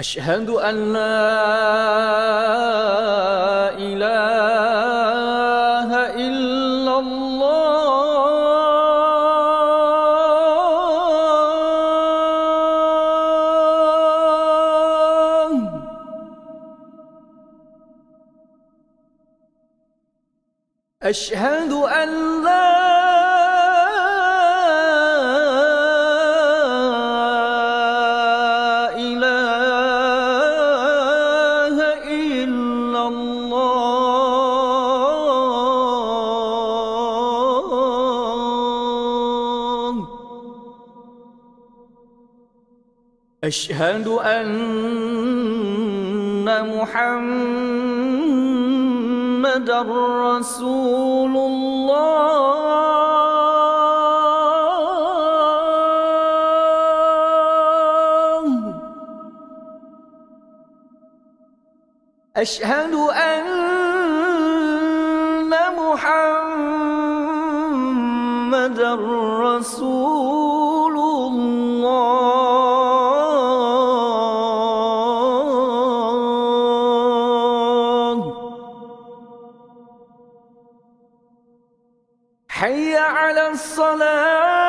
أشهد أن لا إله إلا الله. أشهد أن لا أشهد أن محمدًا رسول الله. أشهد أن محمدًا رسول الله. حي على الصلاة.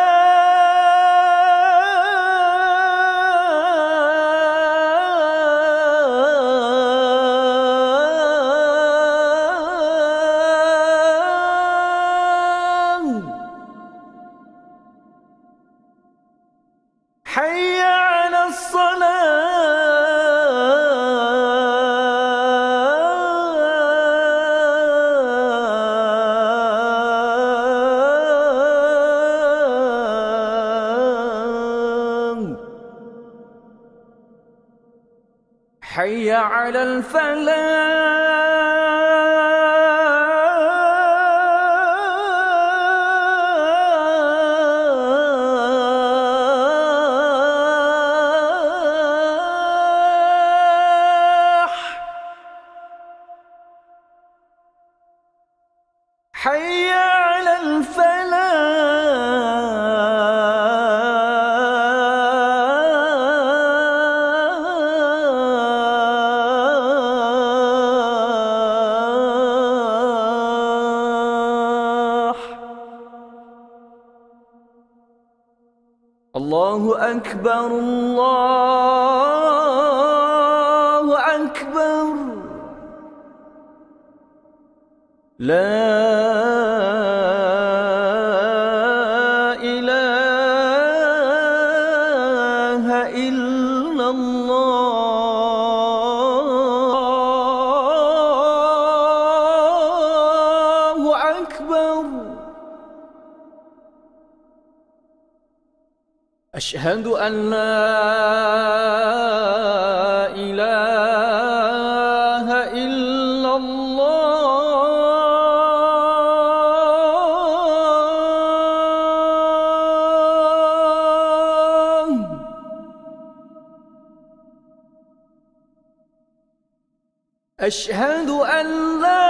حي على الصلاة. حي على الفلاح. حي على الفلاح. الله أكبر الله أكبر. لا إله إلا الله أكبر. أشهد أن لا إله إلا الله. أشهد أن لا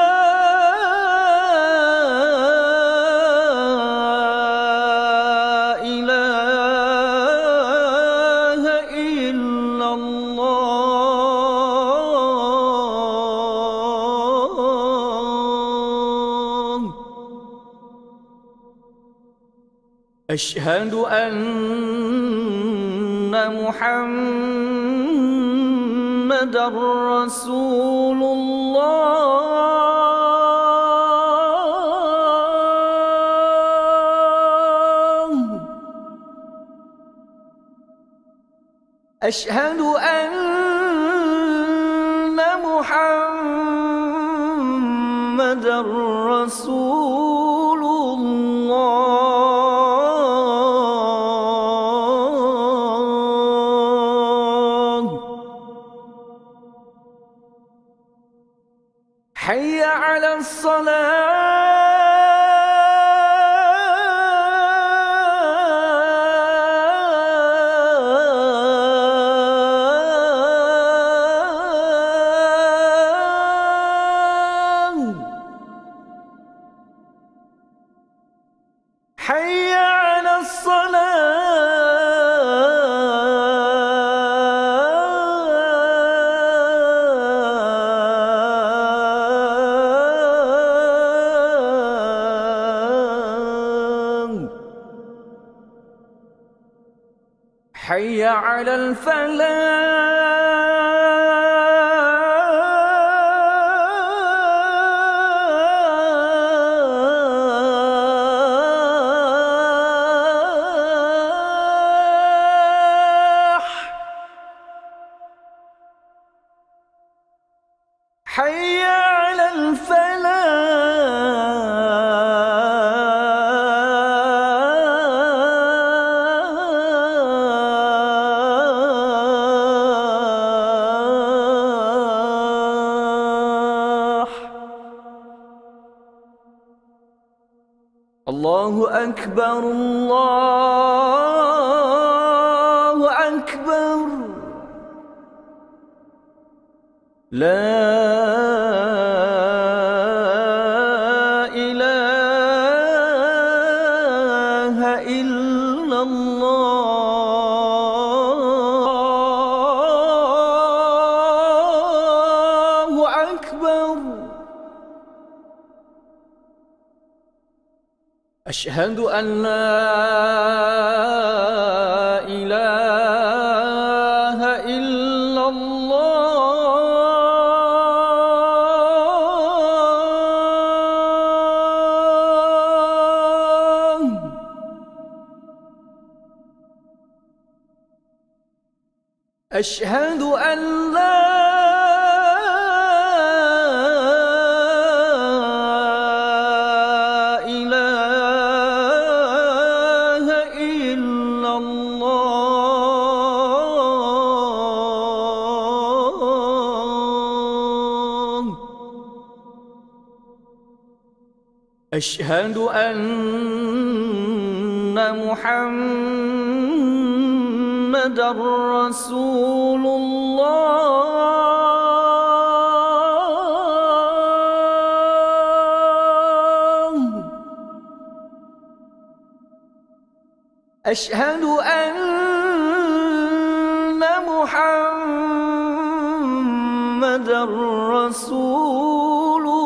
إله إلا الله. أشهد أن محمدًا رسول الله. أشهد أن محمدًا رسول الله. حي على الصلاة. حي على الصلاة. حي على الفلاح. حي على الفلاح. الله أكبر الله أكبر. لا إله إلا الله أكبر. أشهد أن لا إله إلا الله. أشهد أن لا إله إلا الله. أشهد أن محمدًا رسول الله. أشهد أن محمدًا رسول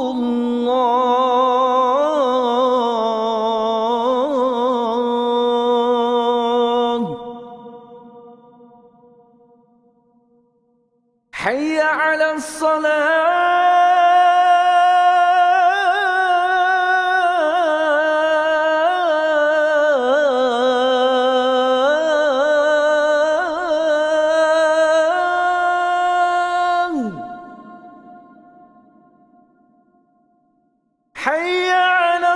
الله. حي على الصلاة. حي على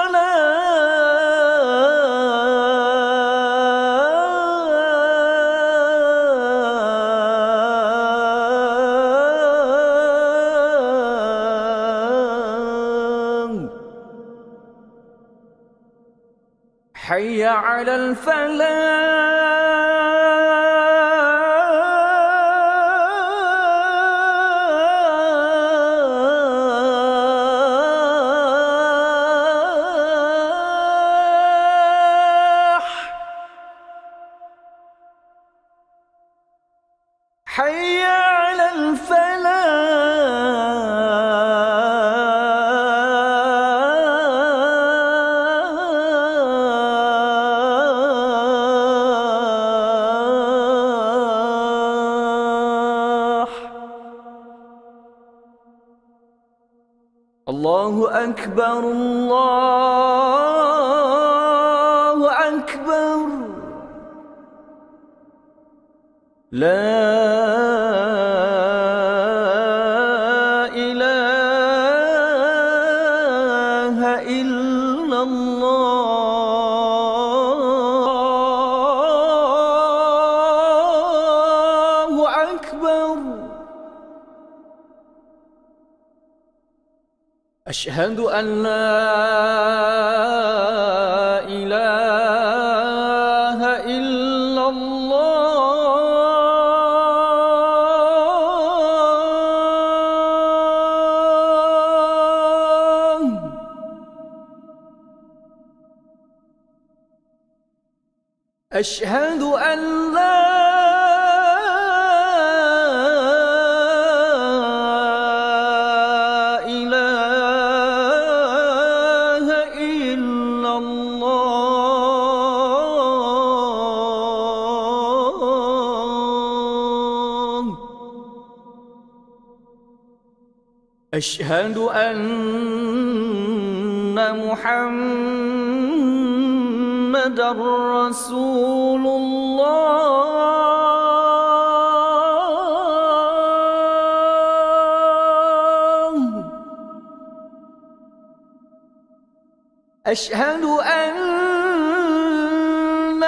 الصلاة. حي على الفلاح. حي على الفلاح. الله أكبر الله أكبر. لا إله إلا الله أكبر. أشهد أن لا إله إلا الله. أشهد أن لا إله إلا الله. أشهد أن محمدًا رسول الله. أشهد أن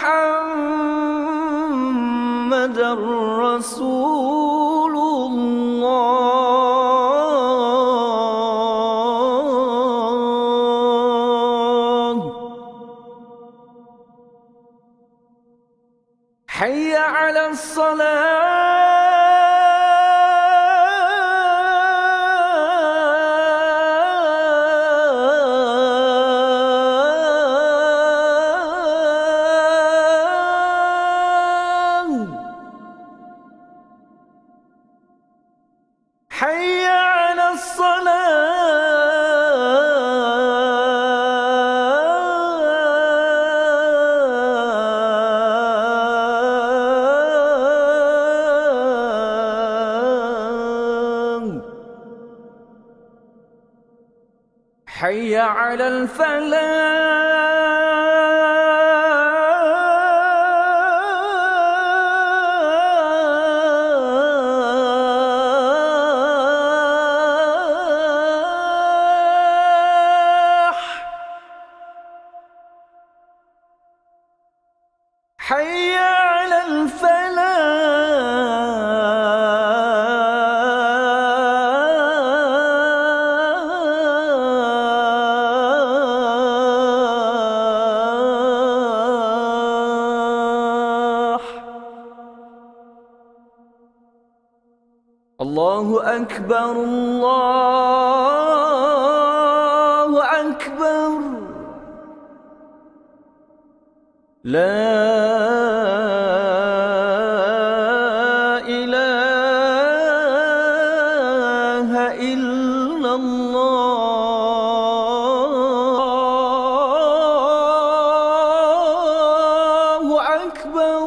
محمدًا رسول الله. حي على الصلاة. حي على الصلاة. حي على الفلاح. حي على الفلاح. الله أكبر، الله أكبر. لا إله إلا الله أكبر.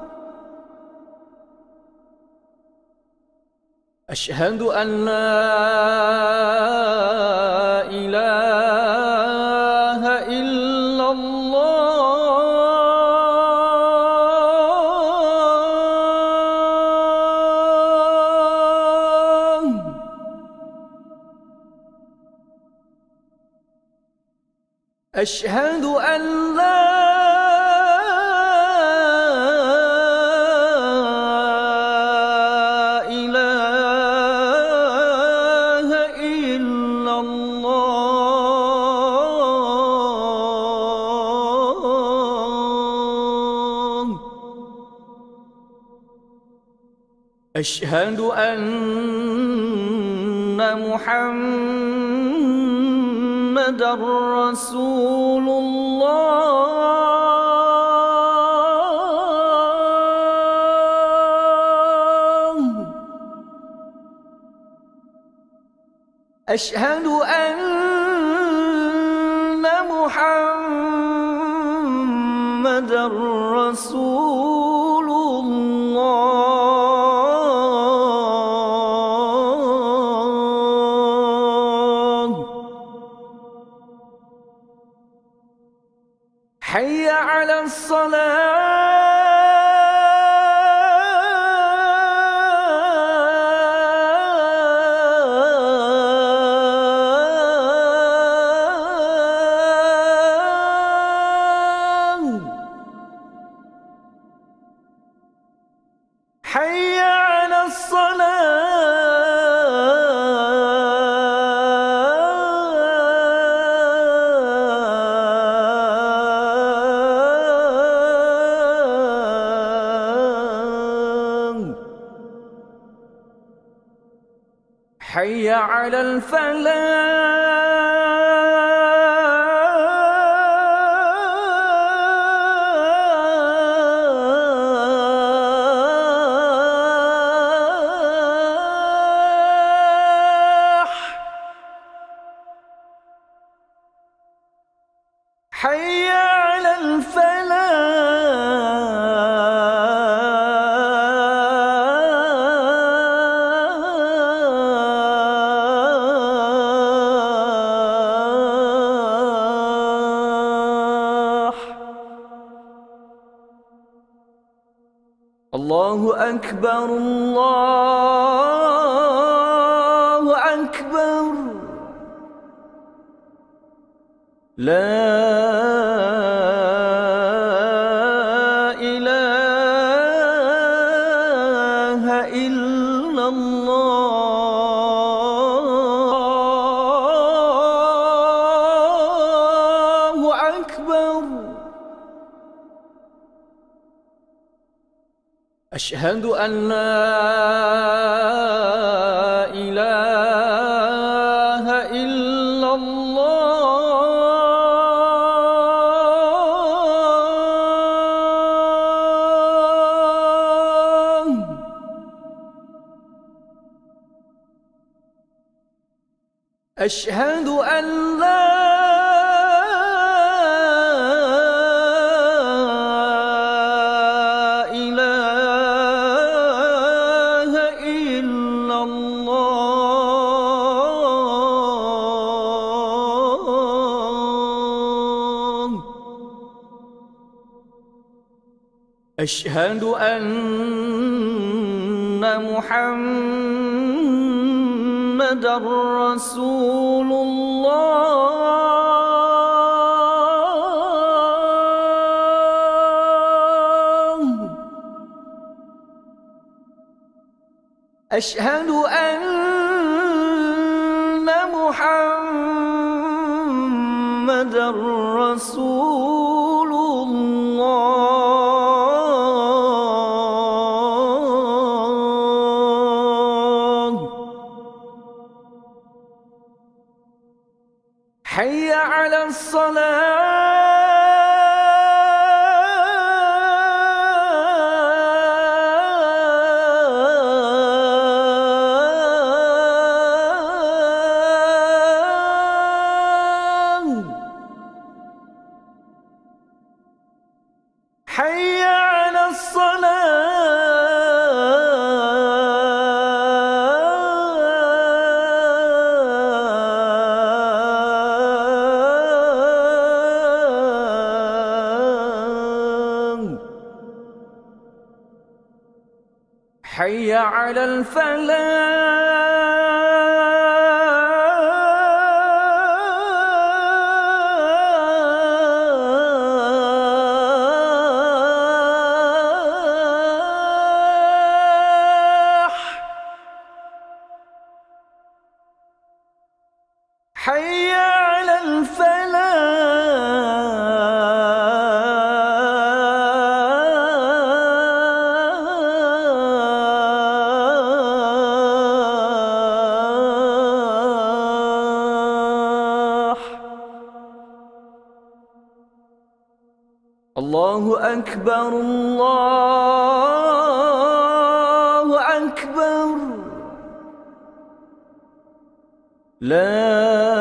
أشهد أن لا إله إلا الله. أشهد أن لا إله إلا الله. أشهد أن محمدًا رسول الله. أشهد أن محمدًا رسول الله. حي على الصلاة. حي على الصلاة. حي على الفلاح. حي على الفلاح. الله أكبر الله أكبر لا إله إلا الله أكبر أشهد أن لا إله إلا الله أشهد أن لا أشهد أن محمدًا رسول الله أشهد أن محمدًا رسول الله حي على الصلاة حي على الصلاة حي على الفلاح حي على الفلاح الله أكبر الله أكبر لا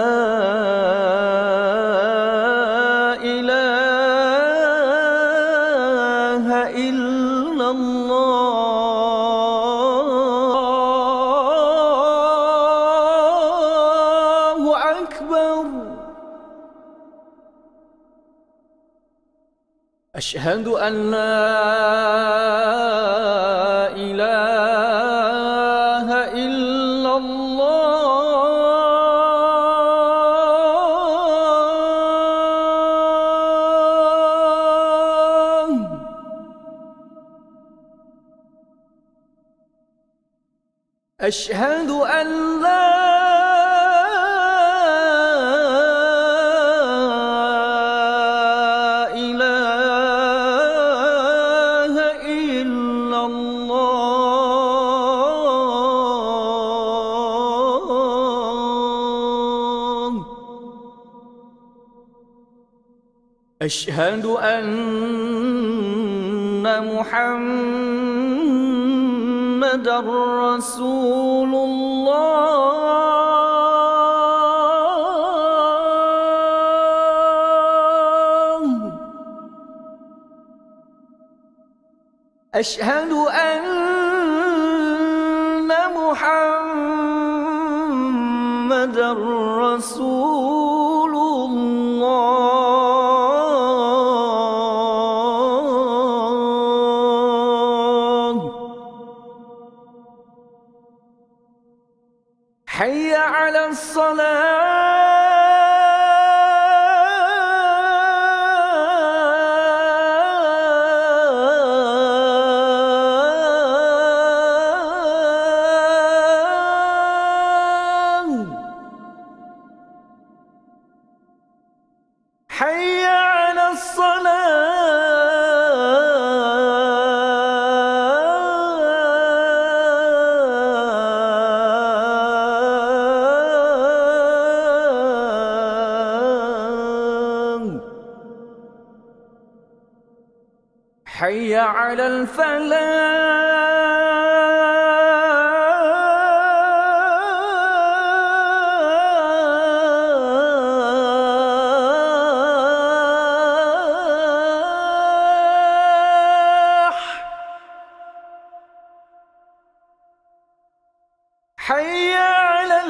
إله إلا الله أكبر أشهد أن لا إله إلا الله أشهد أن لا إله إلا الله أشهد أن محمدًا رسول الله أشهد أن محمدًا رسول الله حي على الصلاة حي على الفلاح حي على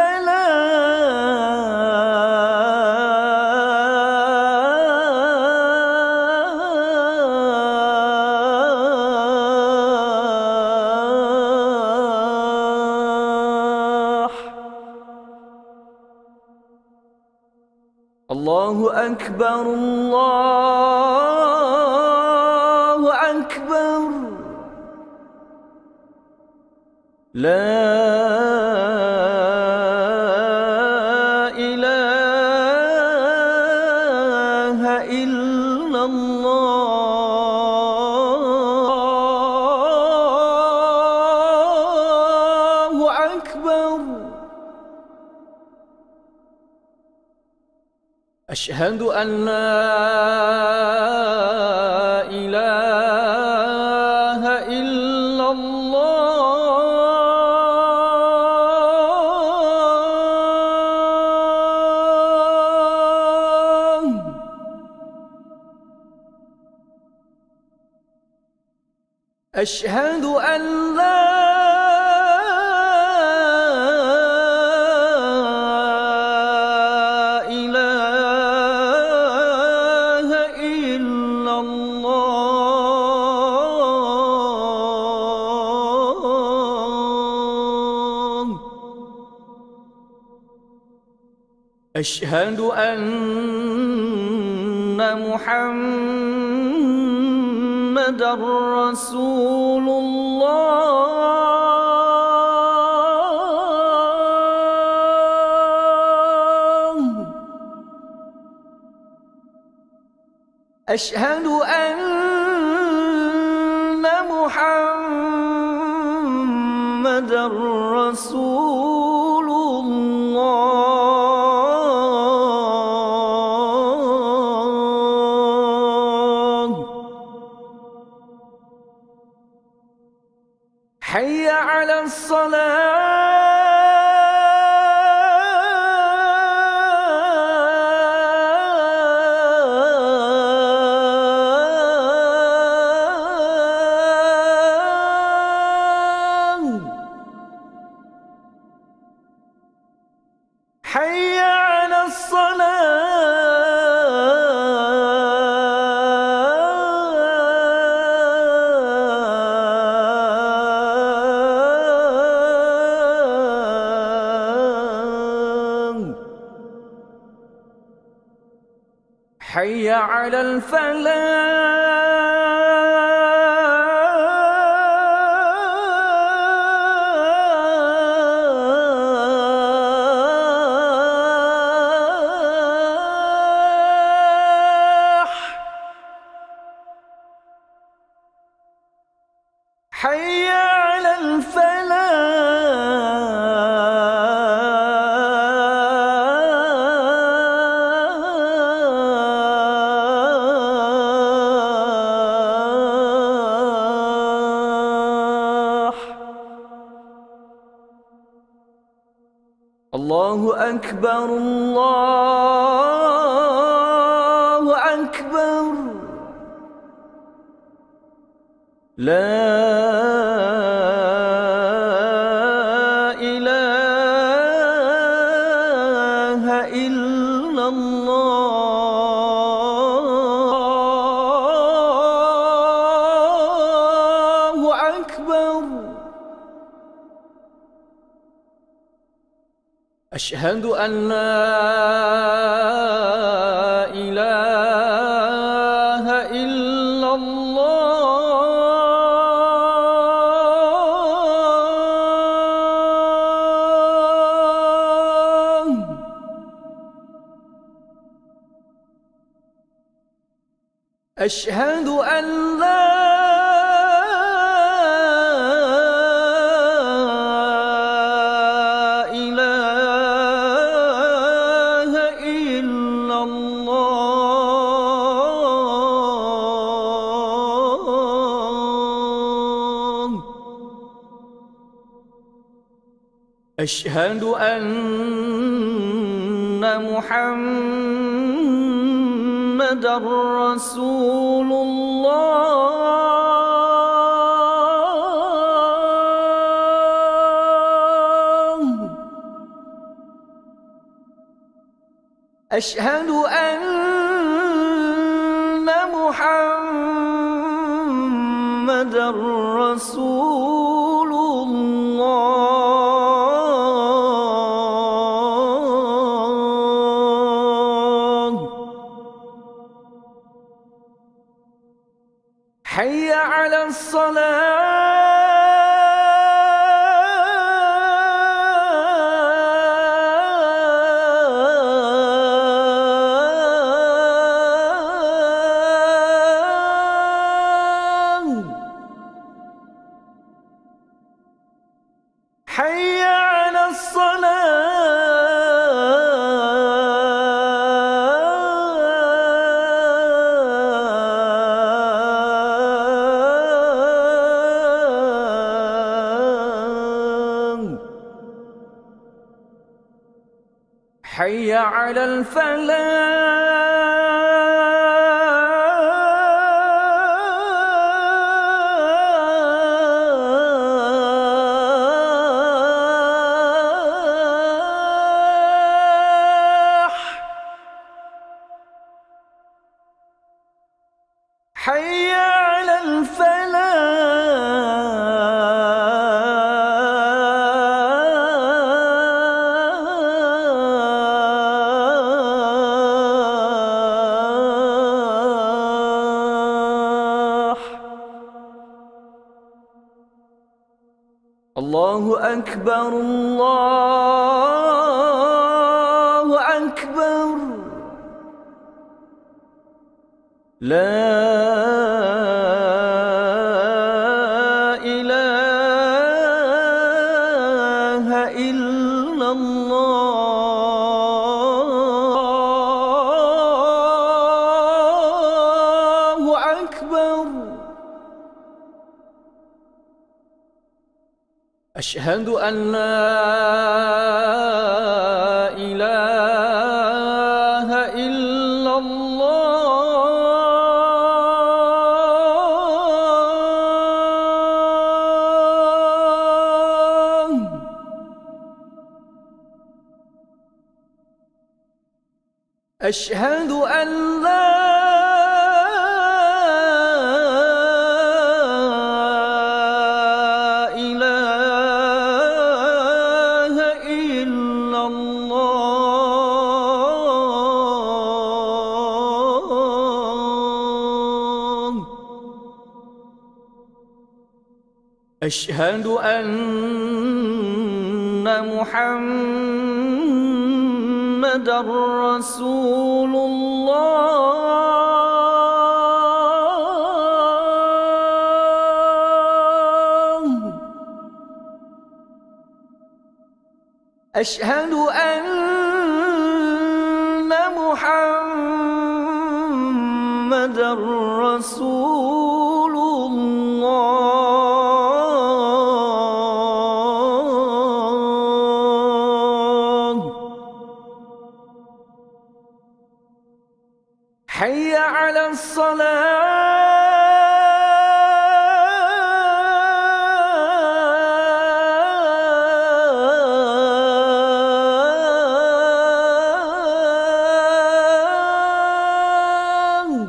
الفلاح. الله أكبر الله أكبر لا إله إلا الله أكبر. أشهد أن لا إله إلا الله. أشهد أن لا إله إلا الله. أشهد أن محمدًا رسول الله. أشهد أن محمدًا رسول الله. حي على الصلاة حي على الصلاة حي على الفلاح حي على الفلاح. الله أكبر الله أكبر لا إله إلا الله أكبر. أشهد أن لا إله إلا الله. أشهد أن لا إله إلا الله. أشهد أن محمدًا رسول الله. أشهد أن محمدًا رسول الله. حي على الصلاة. حي على الصلاة. حي على الفلاح. حي على الفلاح. الله أكبر الله أكبر. لا إله إلا الله. أكبر. أشهد أن لا إله إلا الله. أشهد أن لا إله إلا الله. أشهد أن محمدًا رسول الله. أشهد أن محمدًا رسول الله. حي على الصلاة.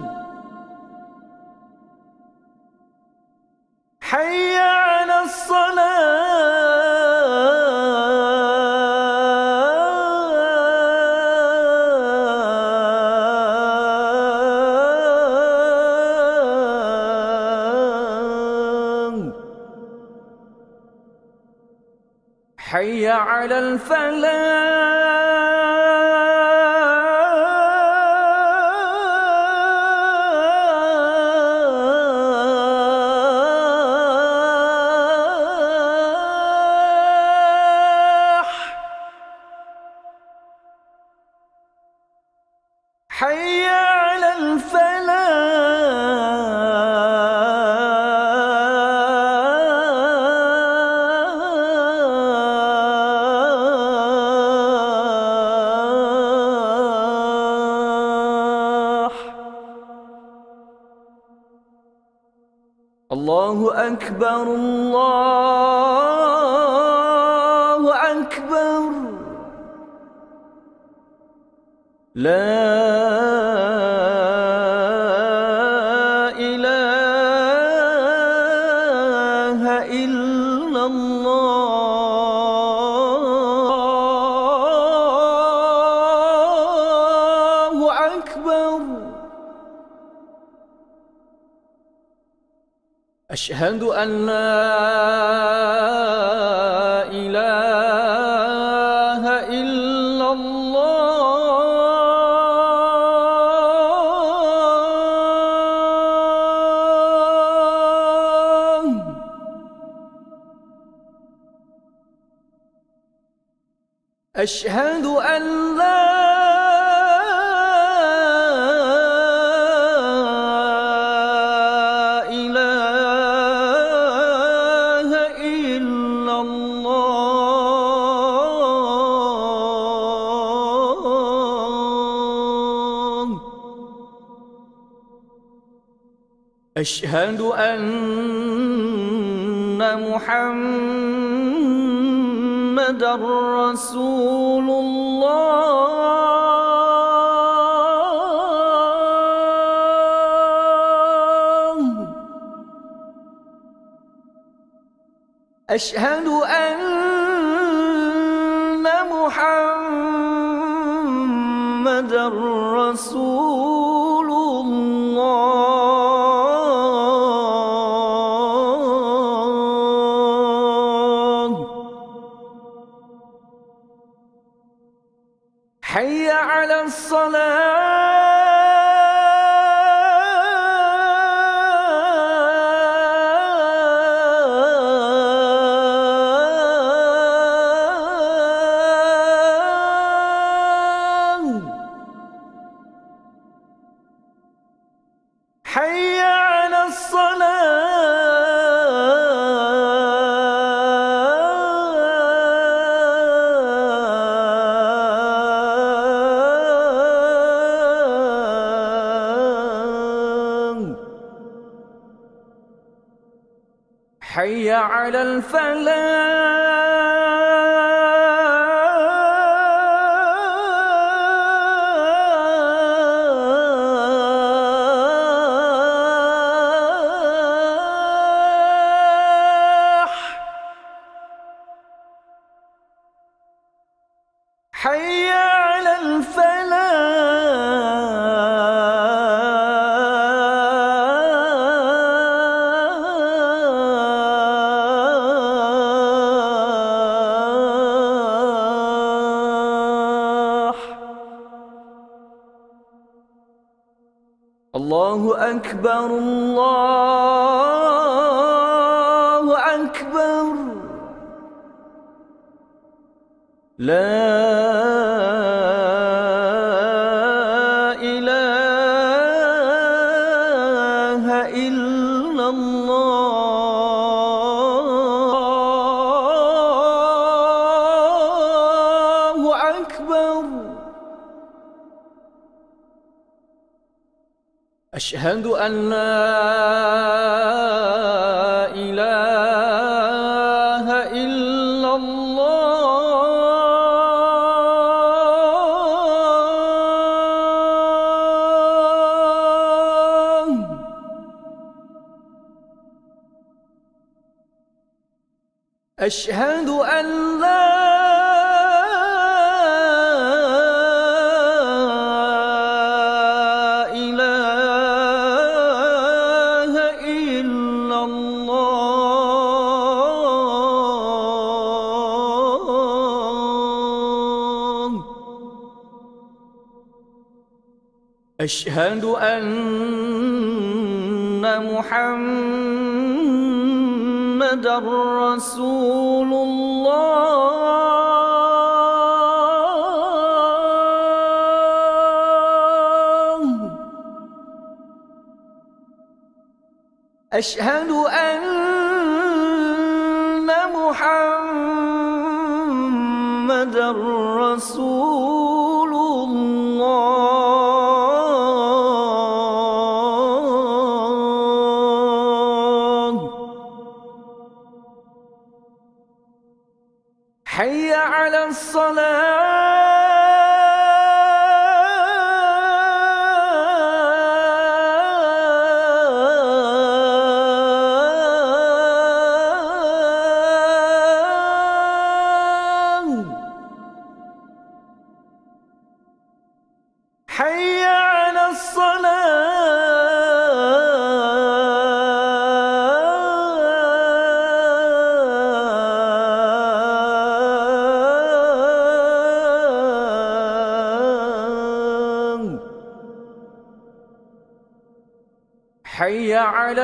حي على الصلاة. حي على الفلاح حي على الفلاح. الله أكبر الله أكبر لا إله إلا الله أكبر. أشهد أن لا إله إلا الله. أشهد أن لا إله إلا الله. أشهد أن محمدًا رسول الله. أشهد أن محمدًا رسول الله. حي على الصلاة. حي على الصلاة. حي على الفلاح. حي على الفلاح. الله أكبر الله أكبر لا إله إلا الله أكبر. أشهد أن لا إله إلا الله. أشهد أن لا إله إلا الله. أشهد أن محمدًا رسول الله. أشهد أن محمدًا رسول الله. حي على الصلاة. حي على الصلاة. حي على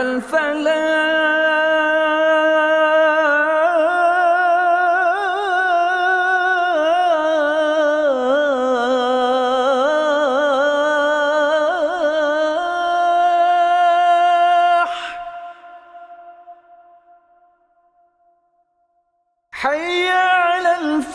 الفلاح. حي على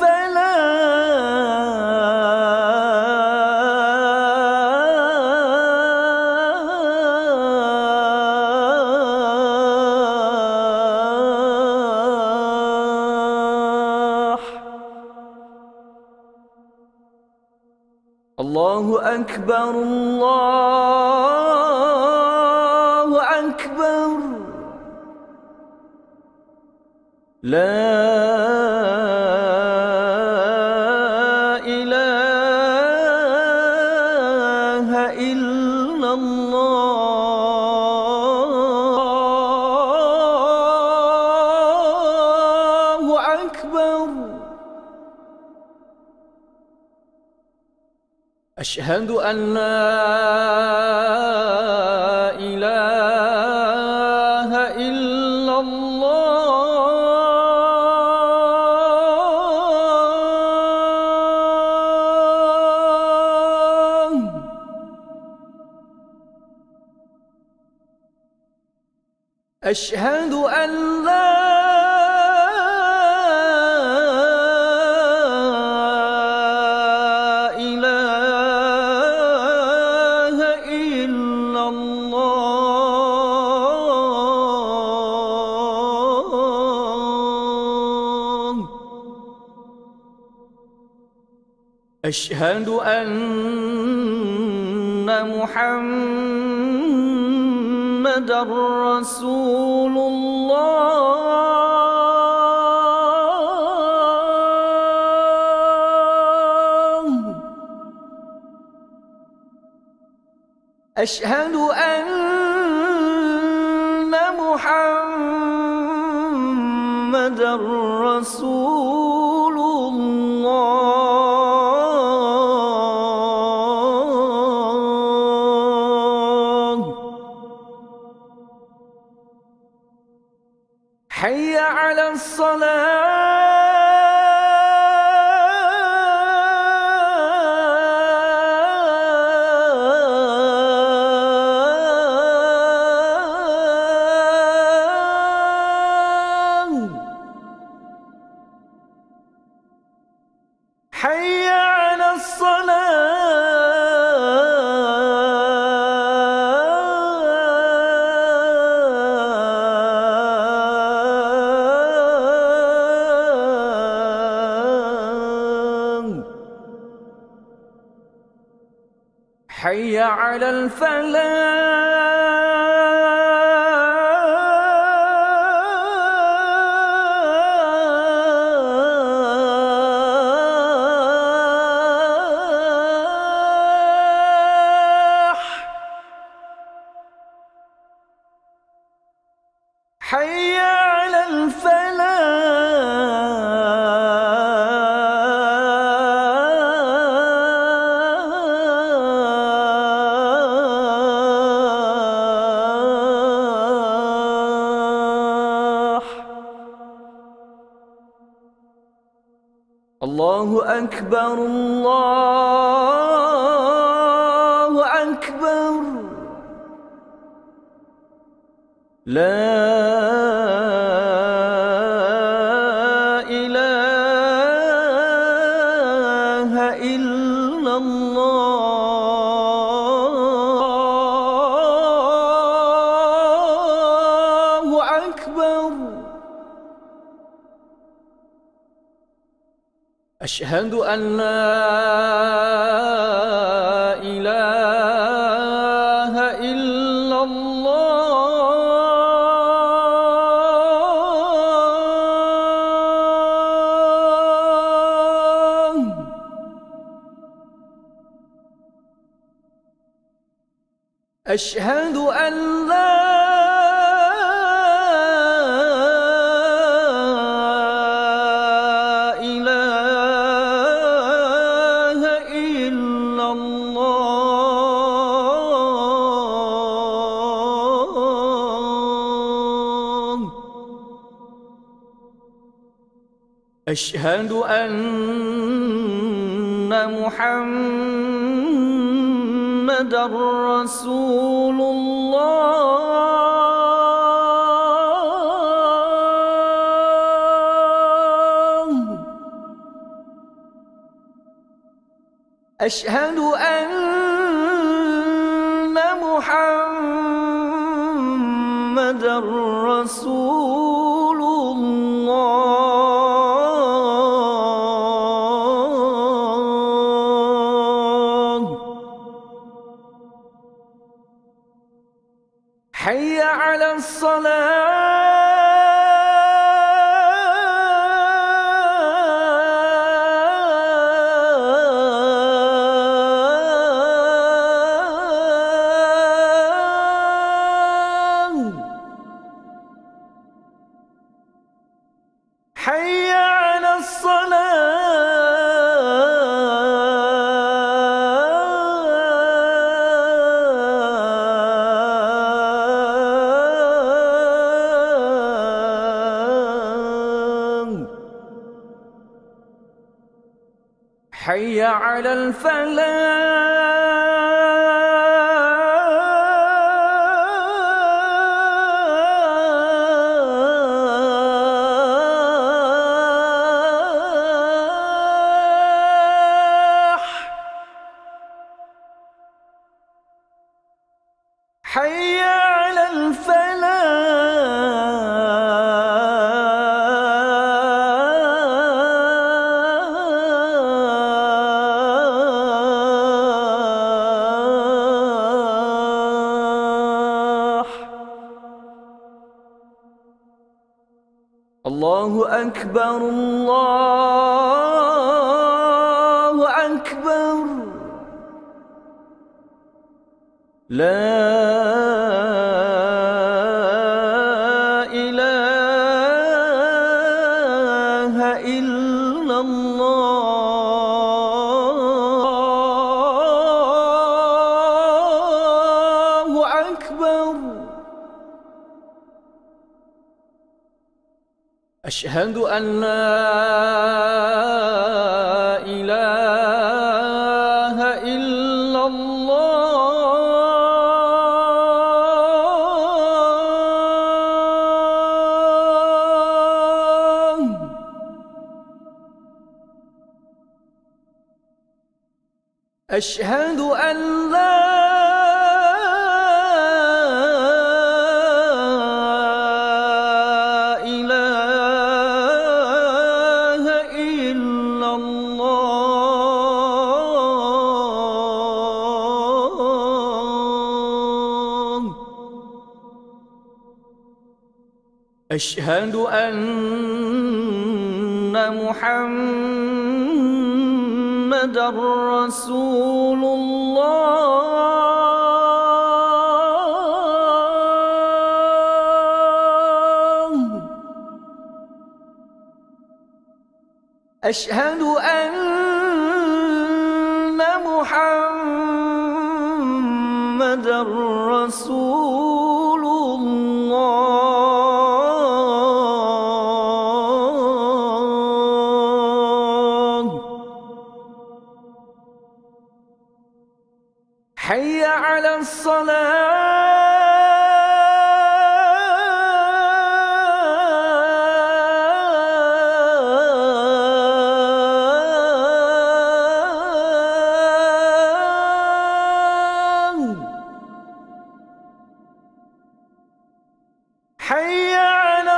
الفلاح. الله أكبر، الله أكبر. لا إله إلا الله أكبر. أشهد أن لا إله إلا الله. أشهد أن لا إله إلا الله. أشهد أن محمدًا رسول الله. أشهد أن محمدًا رسول الله. حي على الصلاة. حي على الصلاة. حي على الفلاح. حي على الفلاح. الله أكبر الله أكبر لا إله إلا الله أكبر أشهد أن لا إله إلا الله أشهد أن لا أشهد أن محمدًا رسول الله أشهد أن محمدًا رسول الله حي على الصلاة حي على الصلاة حي على الفلاح حي على الفلاح الله أكبر الله أكبر لا إله إلا الله أكبر أشهد أن لا إله إلا الله أشهد أن لا إله إلا الله أشهد أن محمدًا رسول الله أشهد أن محمدًا رسول الله حي على الصلاة حي على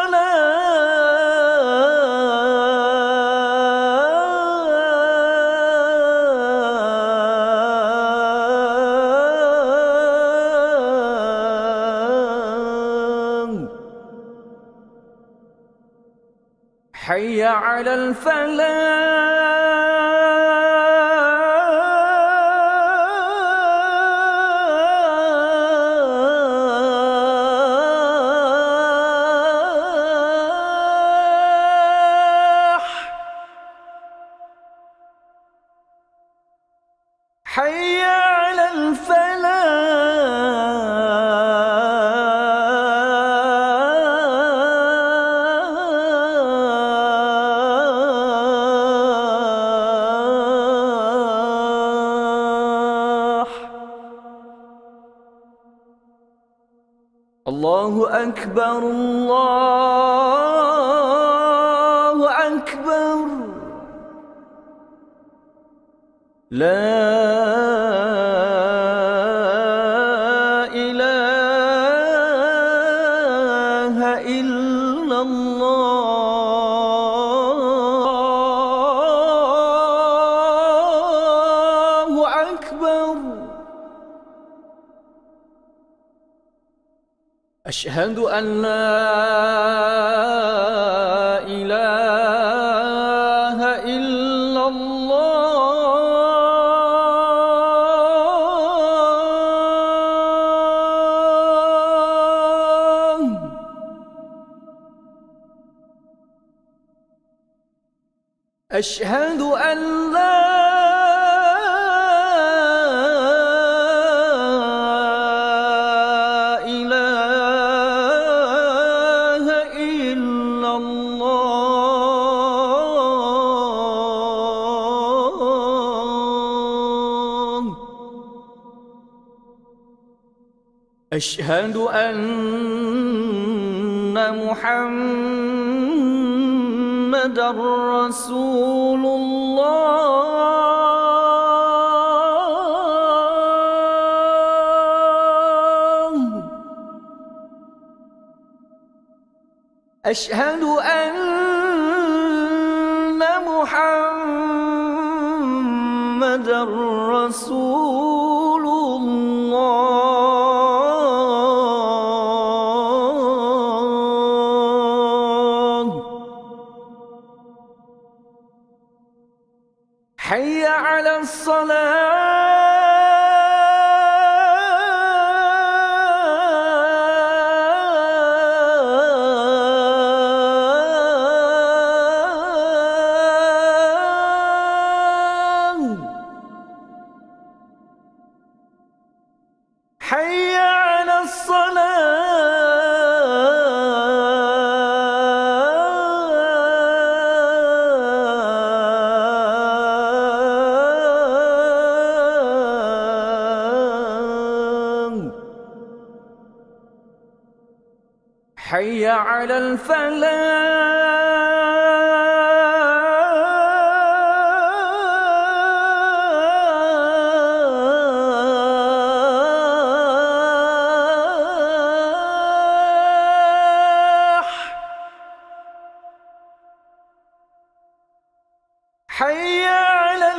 الصلاة حي على الفلاح حي على الفلاح. الله أكبر الله أكبر لا إله إلا الله أكبر. أشهد أن لا إله إلا الله. أشهد أن لا إله إلا الله. أشهد أن محمدًا رسول الله. أشهد أن محمدًا رسول الله. حي على الصلاة حي على الصلاة حي على الفلاح حي على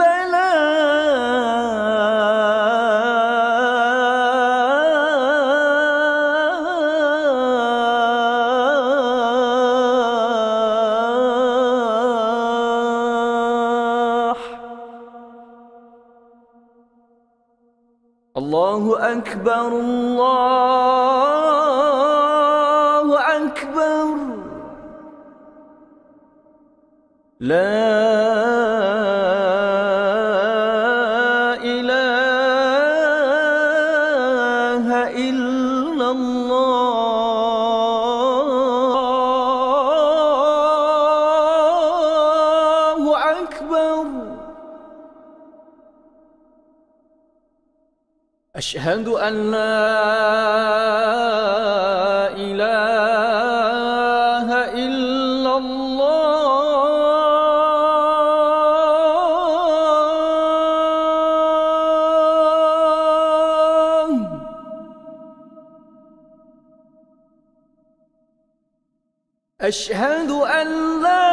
الفلاح. الله أكبر الله أكبر لا إله إلا الله أكبر. أشهد أن لا إله إلا الله. أشهد أن لا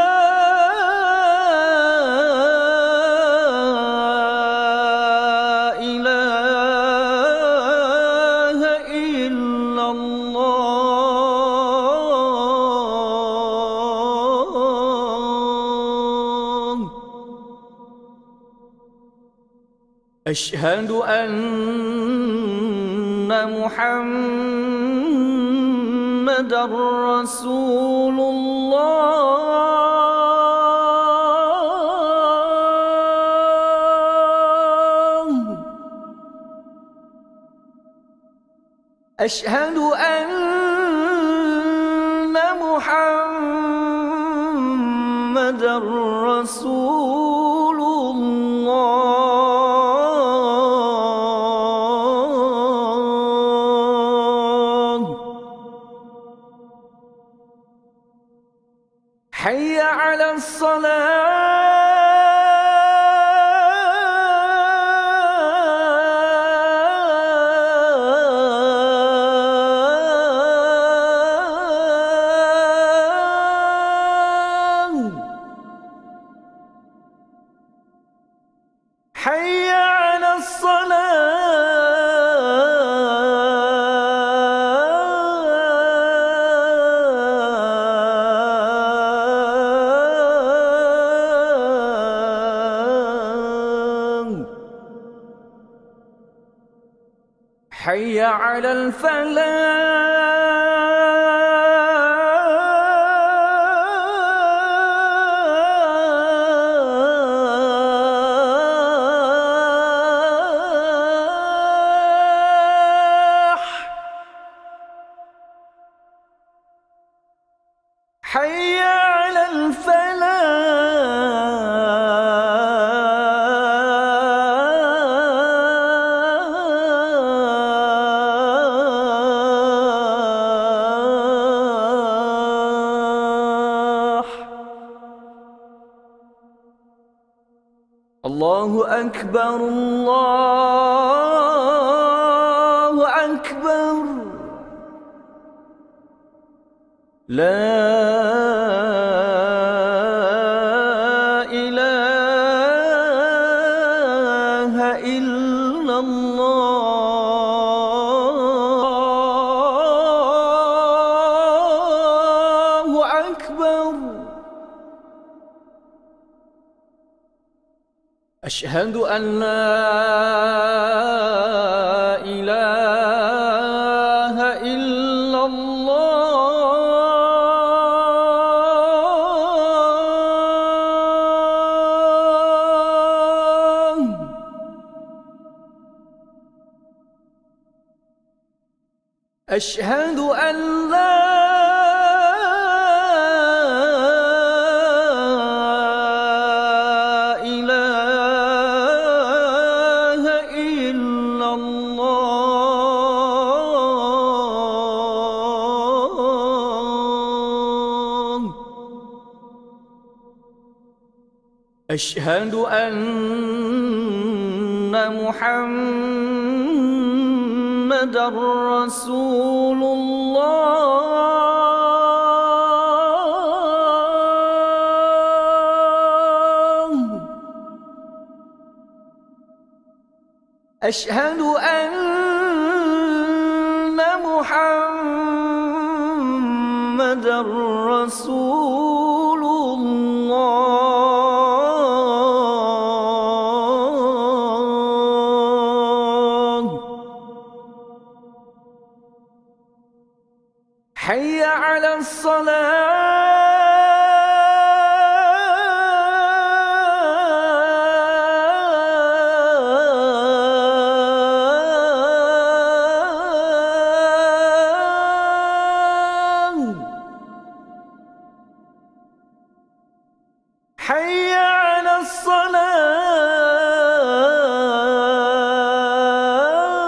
أشهد أن محمدًا رسول الله. أشهد أن محمدًا رسول الله. حي على الصلاة. حي على الصلاة. حي على الفلاح. حي على الفلاح. الله أكبر الله أكبر. لا إله إلا الله أكبر. أشهد أن لا إله إلا الله. أشهد أن لا إله إلا الله. أشهد أن محمدًا رسول الله. أشهد أن محمدًا رسول الله. حي على الصلاة. حي على الصلاة.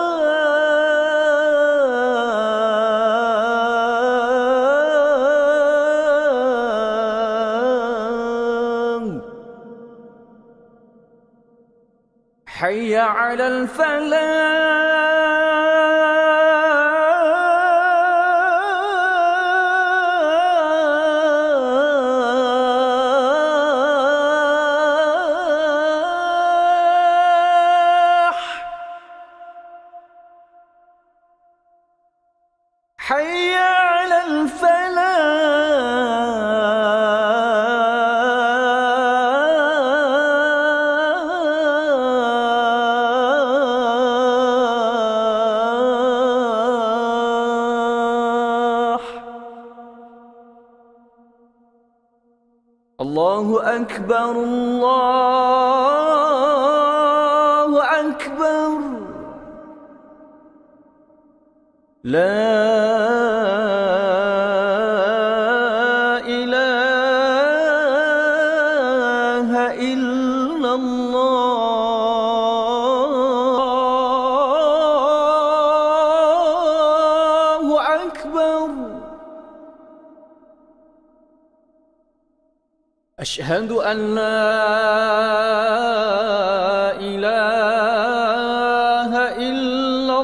حي على الفلاح حي على الفلاح. الله أكبر الله أكبر لا إله إلا الله أكبر. أشهد أن لا إله إلا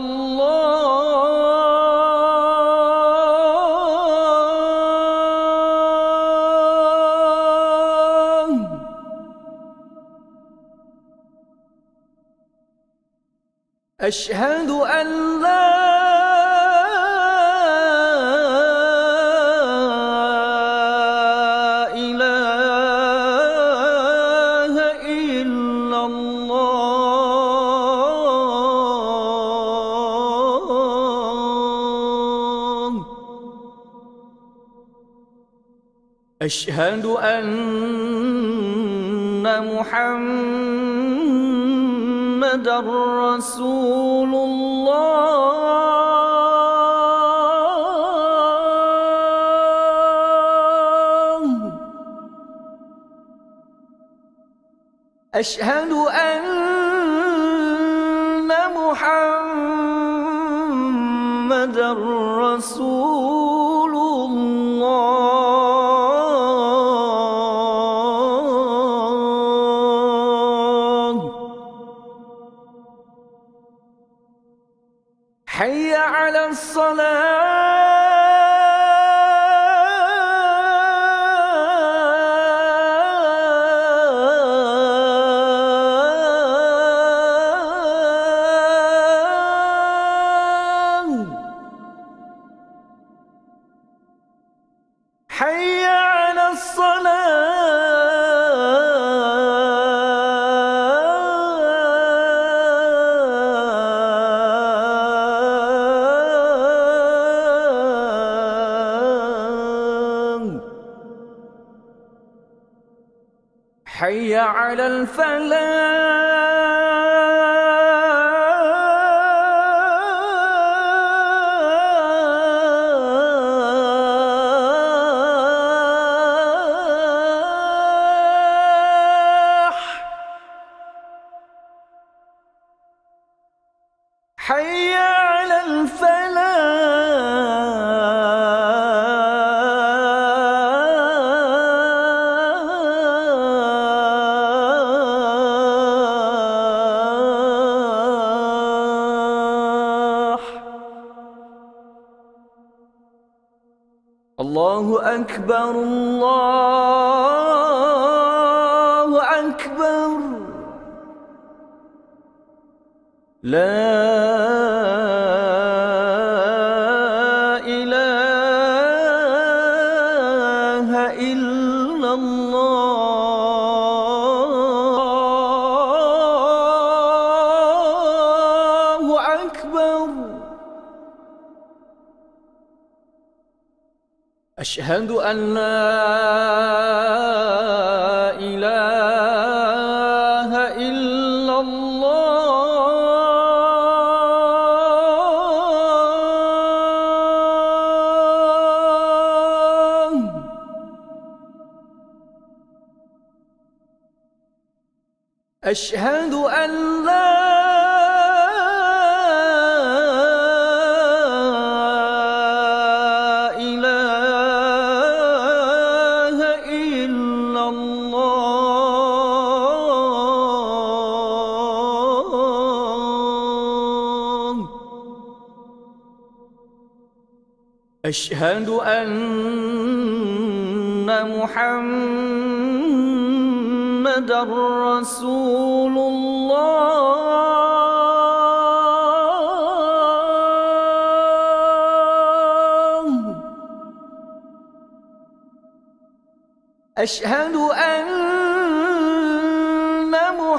الله. أشهد أن لا إله إلا الله. أشهد أن محمدًا رسول الله. أشهد أن محمدًا رسول الله. حي على الصلاة حي على الصلاة حي على الفلاح حي على الفلاح. الله أكبر الله أكبر لا إله إلا الله أكبر. أشهد أن لا إله إلا الله. أشهد أن لا إله إلا الله. أشهد أن محمدًا رسول الله. أشهد أن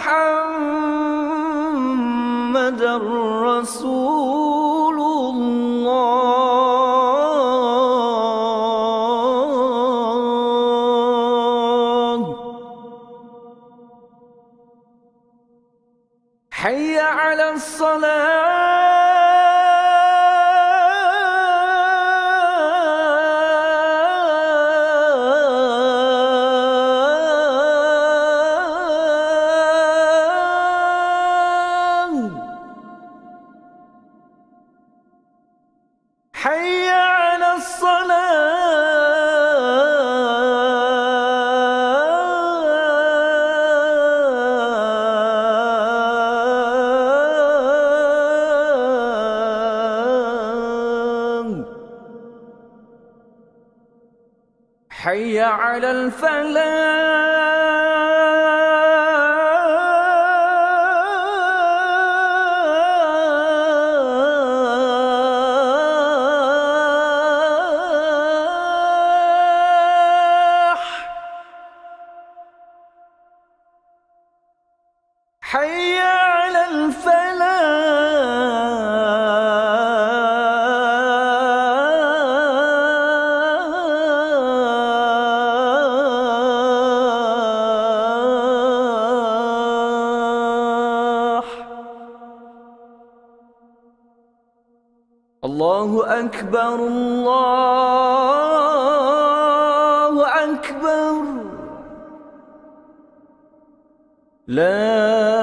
محمدًا رسول الله. حي على الصلاة. حي على الصلاة. حي على الفلاح. حي على الفلاح. الله أكبر الله أكبر. لا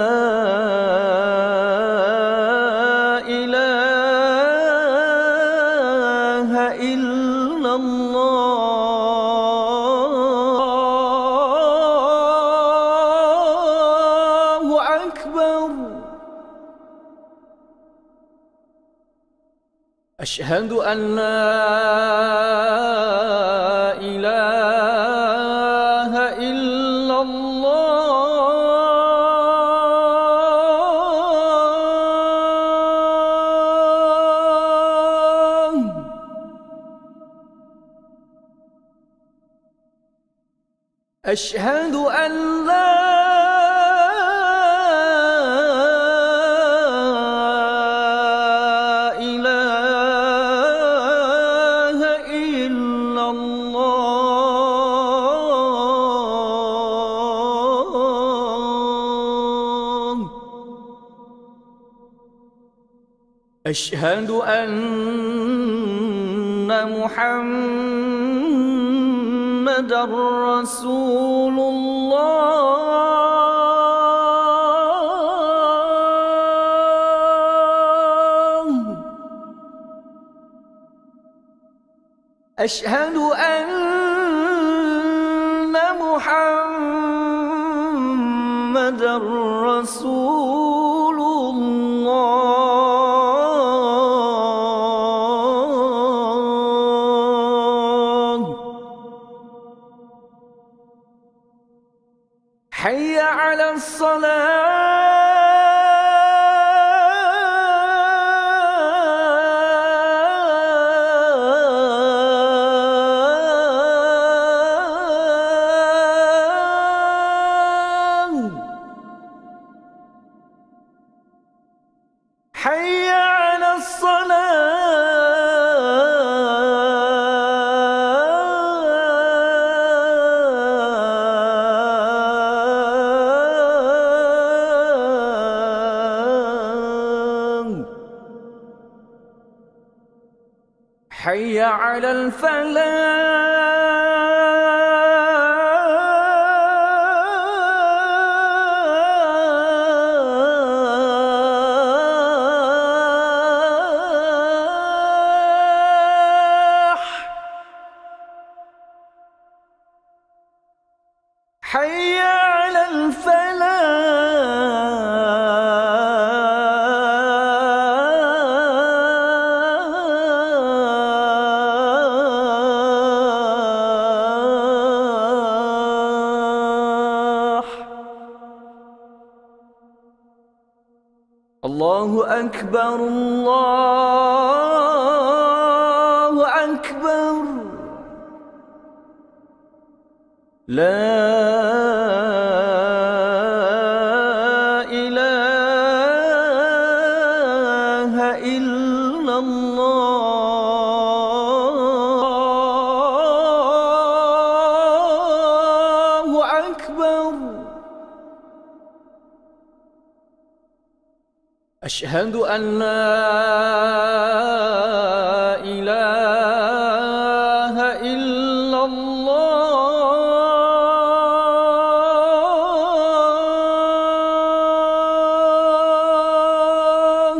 إله إلا الله أكبر. أشهد أن لا إله إلا الله. أشهد أن لا إله إلا الله. أشهد أن محمدًا رسول الله. أشهد أن محمدًا رسول الله. حي على الصلاة. حي على الصلاة. حي على الفلاح. حي على الفلاح. أكبر الله أكبر لا إله إلا الله أكبر أشهد أن لا إله إلا الله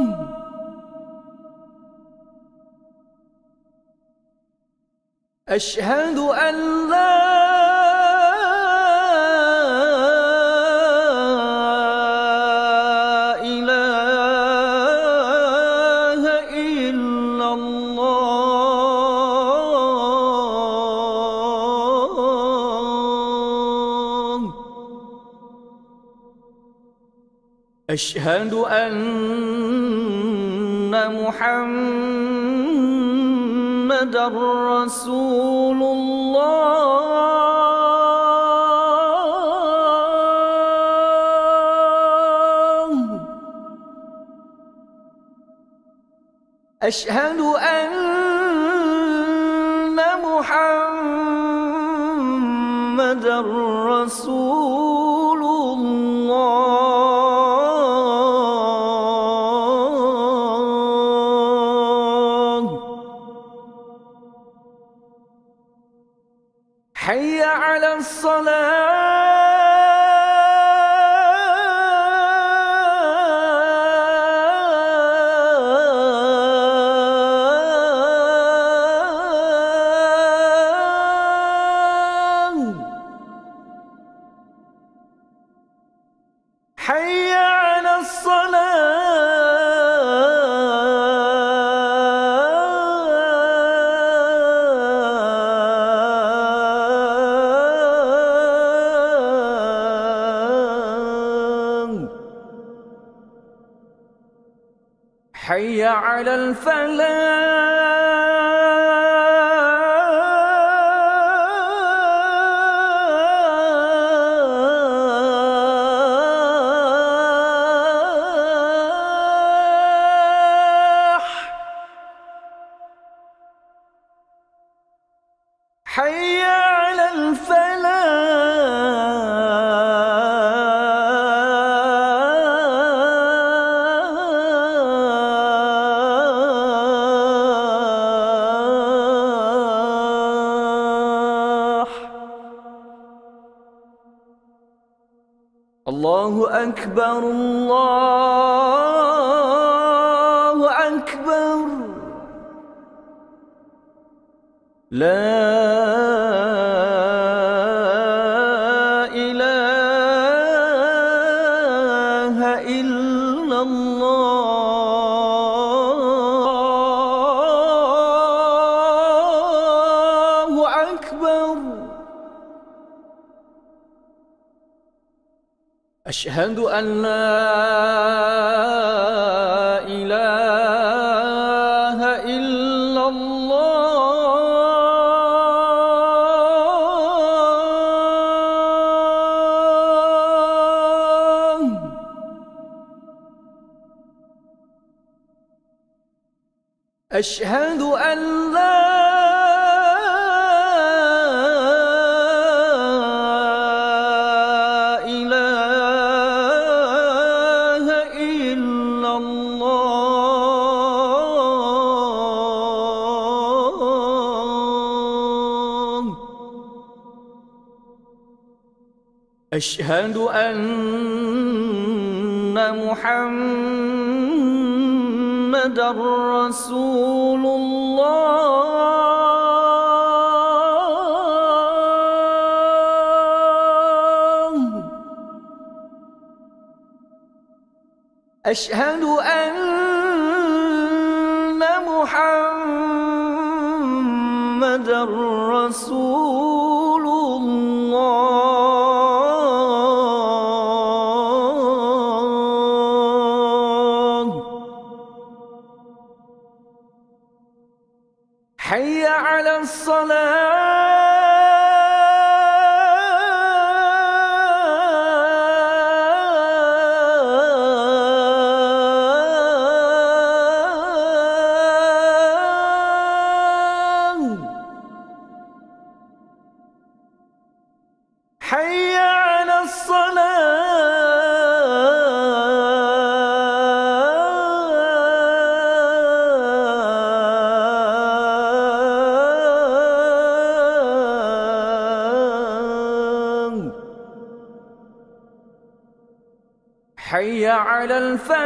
أشهد أن لا أشهد أن محمدًا رسول الله أشهد أن محمدًا رسول الله حي على الصلاة حي على الصلاة حي على الفلاح حي على الفلاح الله أكبر الله أكبر لا إله إلا الله أكبر أشهد أن لا إله إلا الله أشهد أن لا إله إلا الله أشهد أن محمدًا رسول الله أشهد أن محمدًا رسول الله حي على الصلاة حي على الصلاة حي على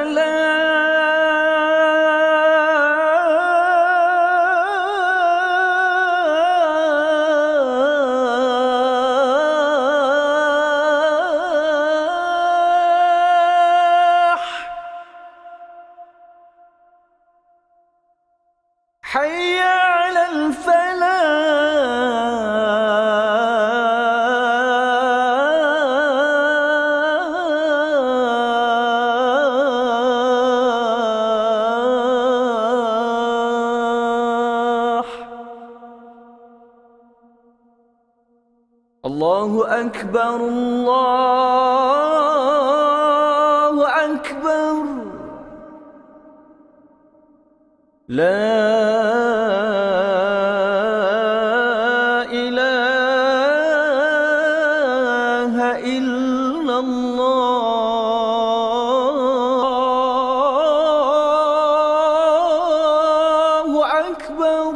الفلاح حي على الفلاح. الله أكبر الله أكبر لا إله إلا الله أكبر.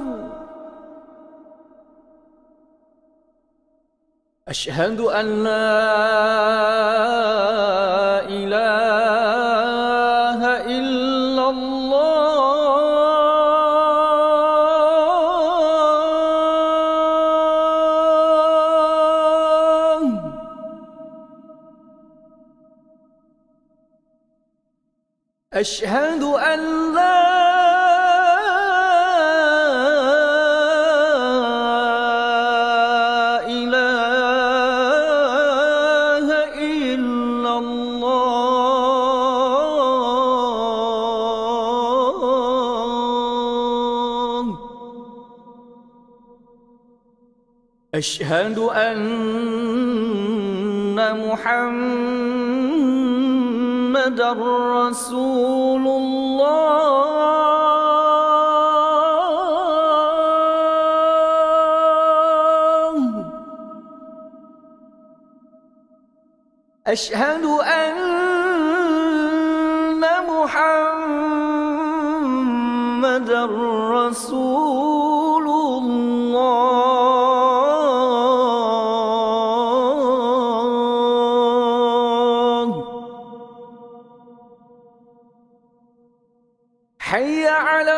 أشهد أن لا إله إلا الله. أشهد أن لا إله إلا الله. أشهد أن محمدًا رسول الله. أشهد أن محمدًا رسول الله. حي على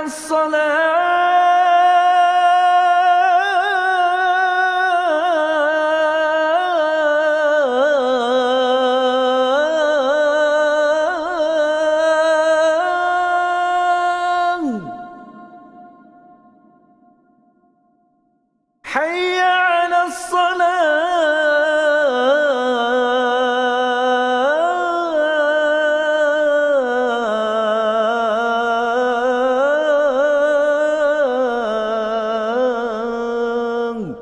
الصلاة حي على الصلاة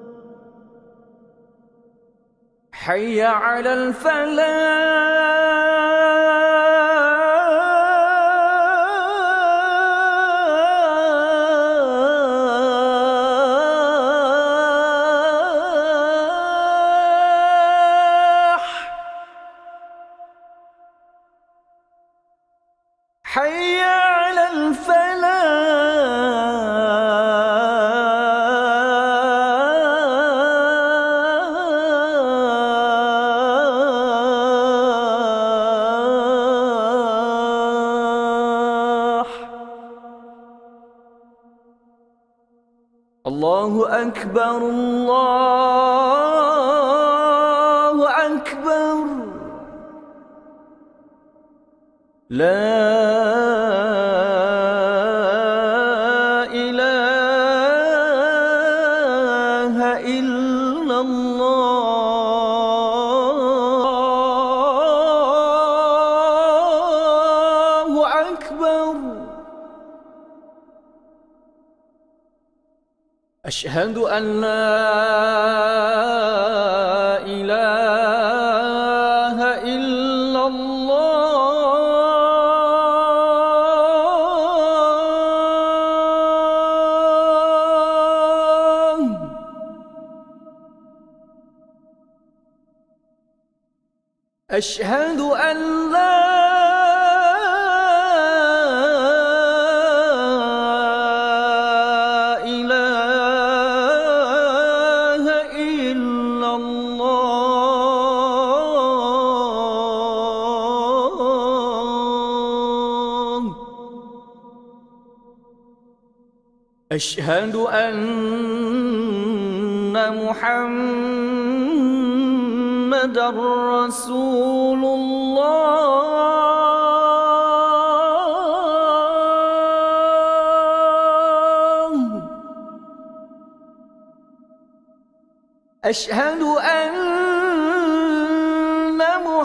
حي على الفلاح حي على الفلاح. الله أكبر الله أكبر لا إله إلا الله أكبر. أشهد أن لا إله إلا الله. أشهد أن لا إله إلا الله. أشهد أن محمدًا رسول الله. أشهد أن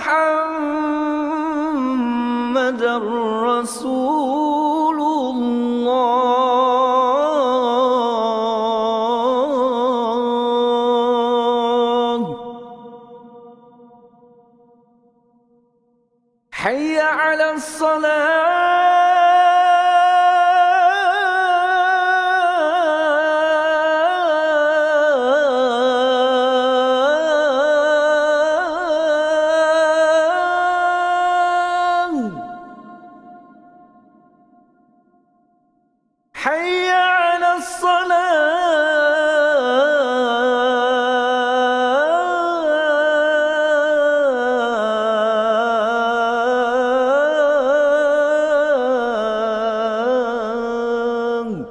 محمدًا رسول الله. حي على الصلاة. حي على الصلاة.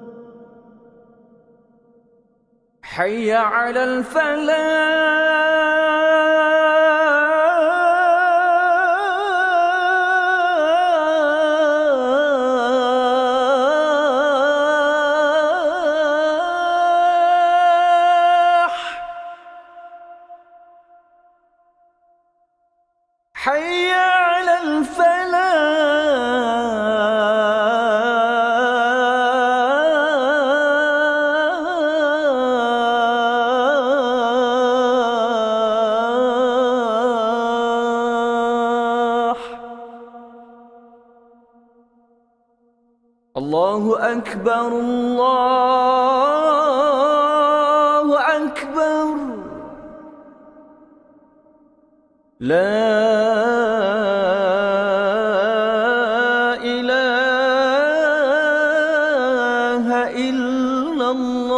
حي على الفلاح. حي على الفلاح. الله أكبر الله أكبر. لا إله إلا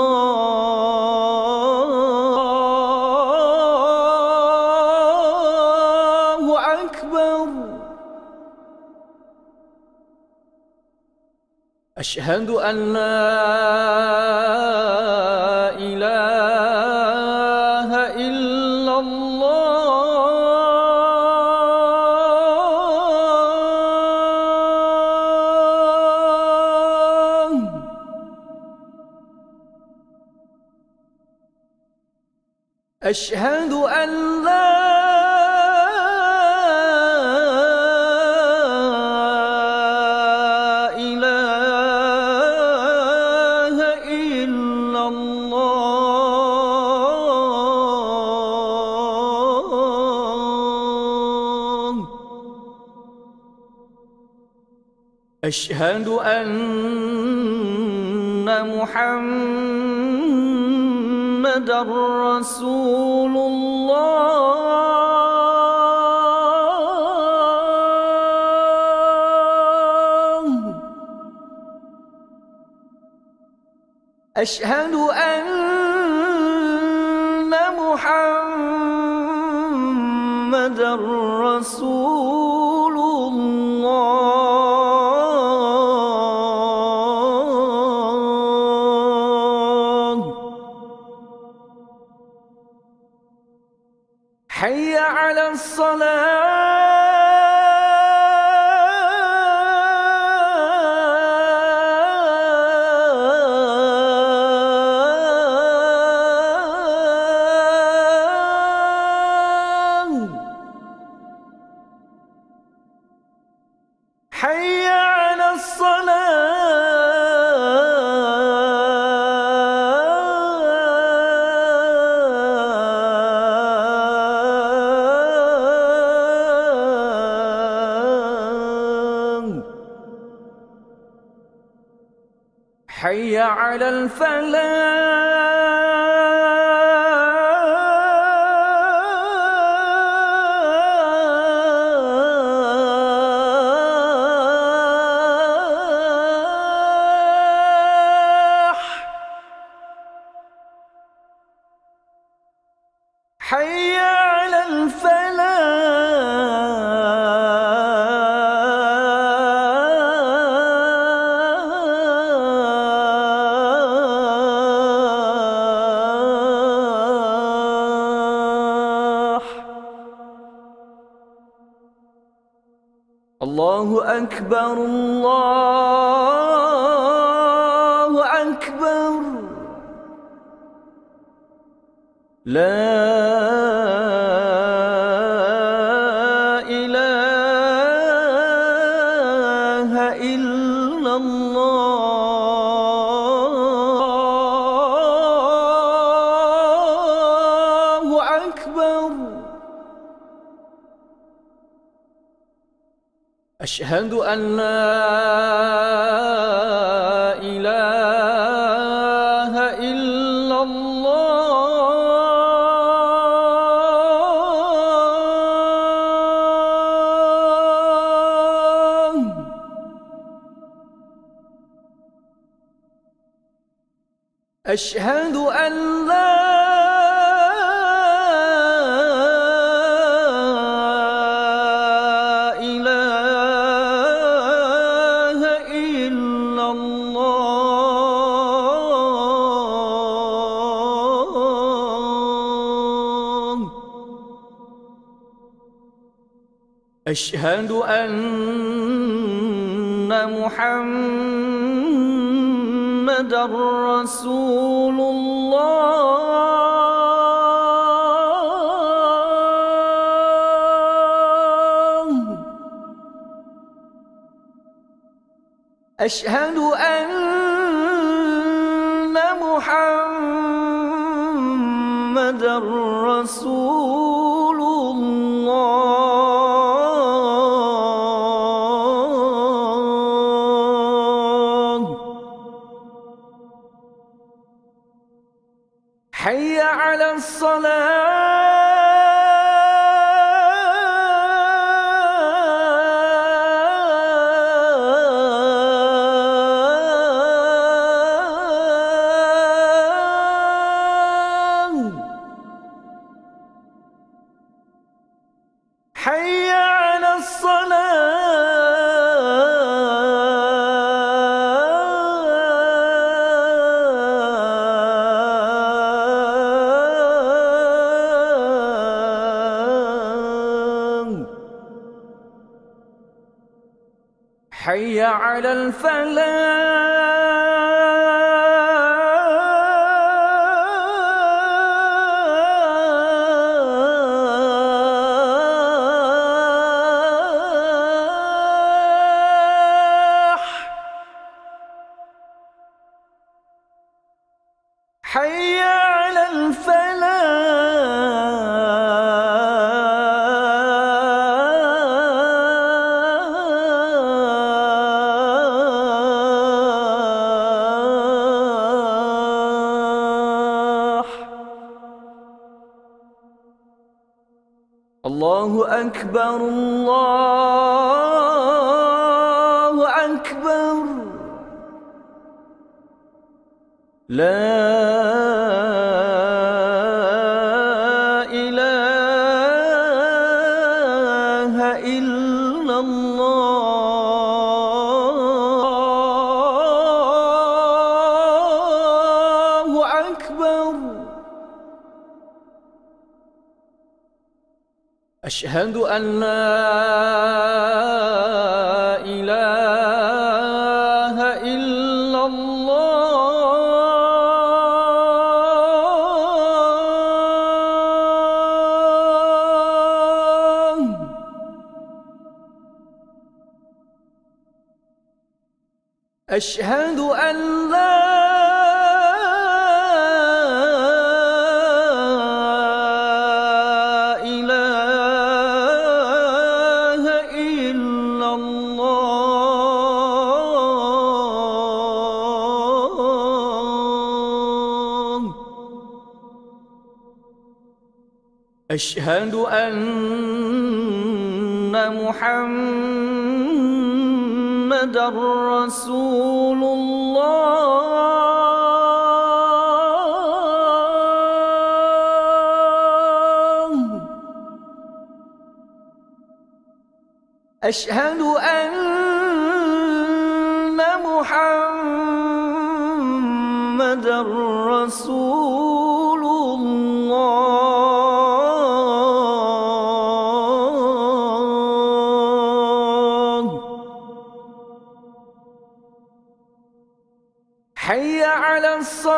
الله أكبر. أشهد أن لا إله إلا الله. أشهد أن لا إله إلا الله. أشهد أن محمدًا رسول الله. أشهد أن محمدًا رسول الله. حي على الصلاة. حي على الصلاة. حي على الفلاح حي على الفلاح. الله أكبر الله أكبر لا إله إلا الله أكبر. أشهد أن لا إله إلا الله. أشهد أن لا إله إلا الله. أشهد أن محمدًا رسول الله. أشهد أن محمدًا رسول الله. حي على الصلاة. حي على الصلاة. حي على الفلاح. حي على الفلاح. الله أكبر الله أكبر لا إله إلا الله أكبر. أشهد أن لا إله إلا الله. أشهد أن لا إله إلا الله. أشهد أن محمدًا رسول الله. أشهد أن محمدًا رسول الله. حي على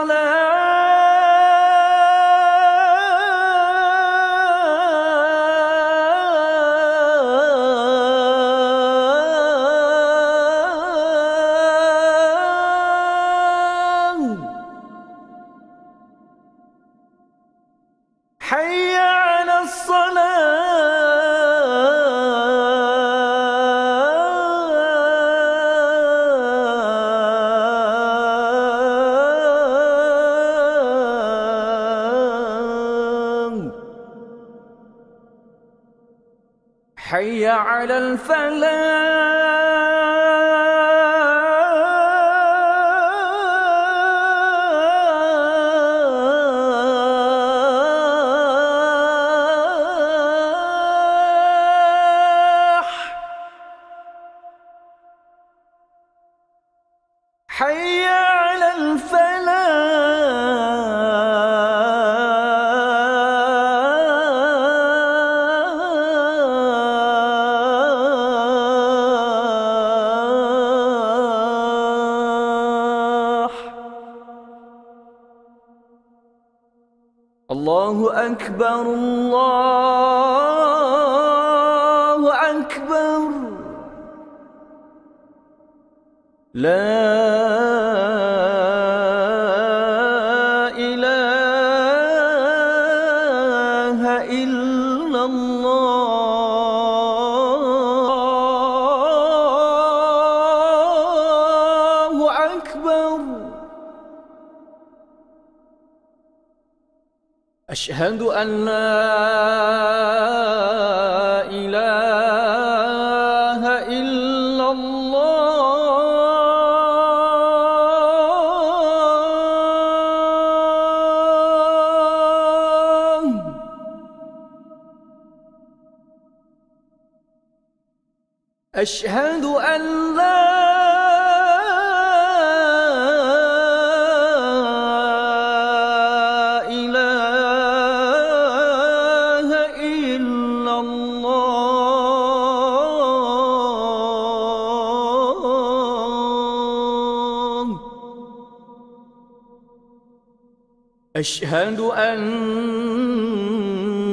الصلاة. حي على الصلاة. حي على الفلاح. حي على الفلاح. الله أكبر الله أكبر. لا إله إلا الله أكبر. أشهد أن لا إله إلا الله. أشهد أن لا إله إلا الله. أشهد أن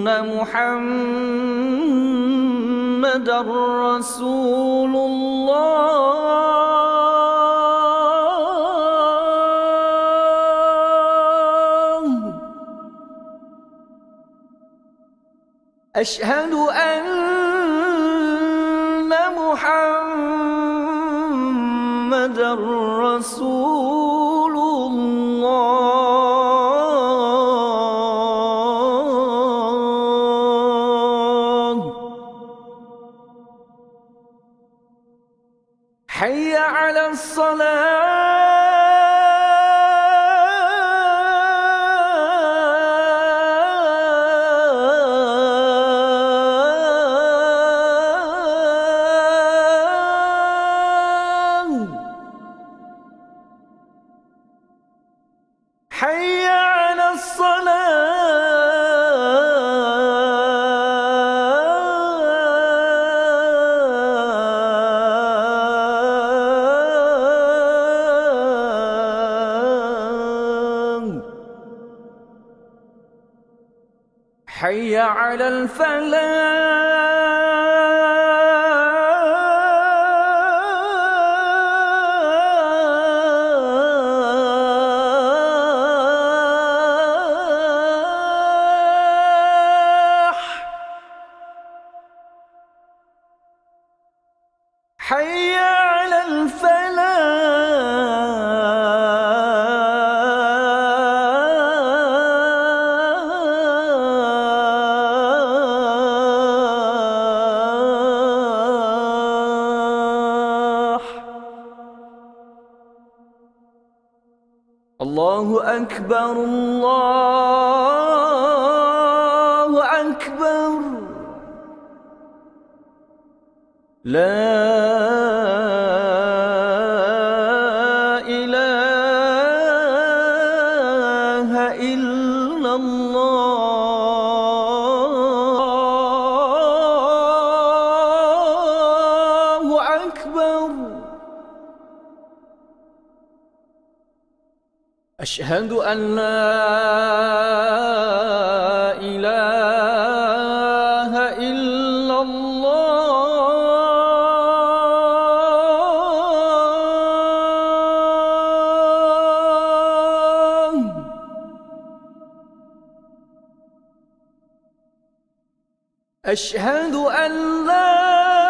محمدًا رسول الله. أشهد أن محمدًا رسول الله. حي على الصلاة. حي على الصلاة. حي على الفلاح. حي على الفلاح. الله أكبر الله أكبر لا إله إلا الله أكبر أشهد أن لا إله إلا الله أشهد أن لا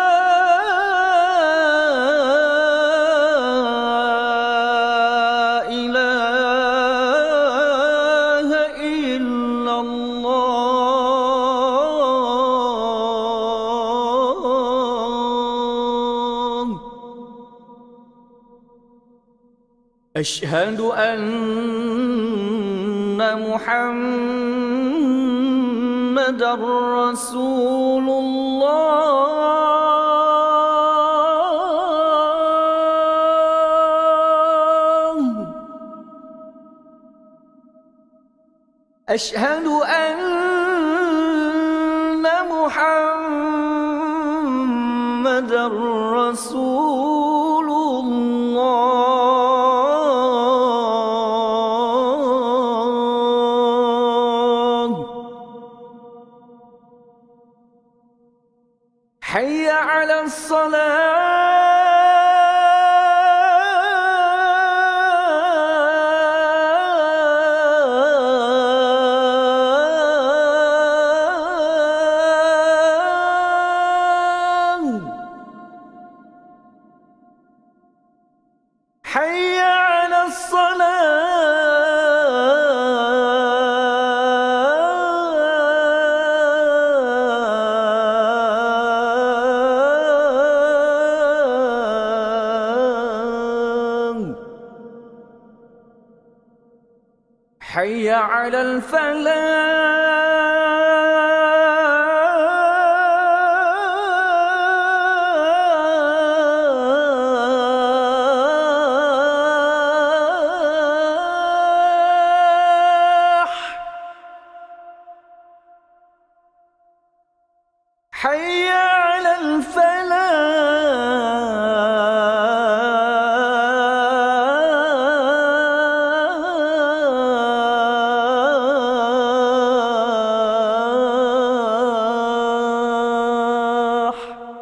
أشهد أن محمدًا رسول الله أشهد أن محمدًا رسول الله حي على الصلاة حي على الصلاة حي على الفلاح حي على الفلاح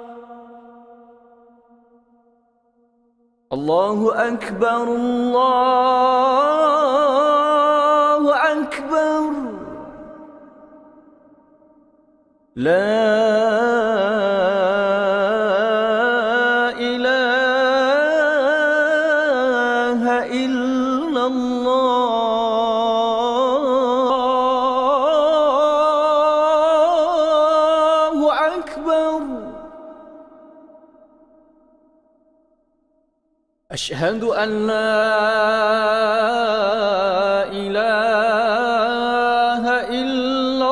الله أكبر الله أكبر لا إله إلا الله أكبر أشهد أن لا إله إلا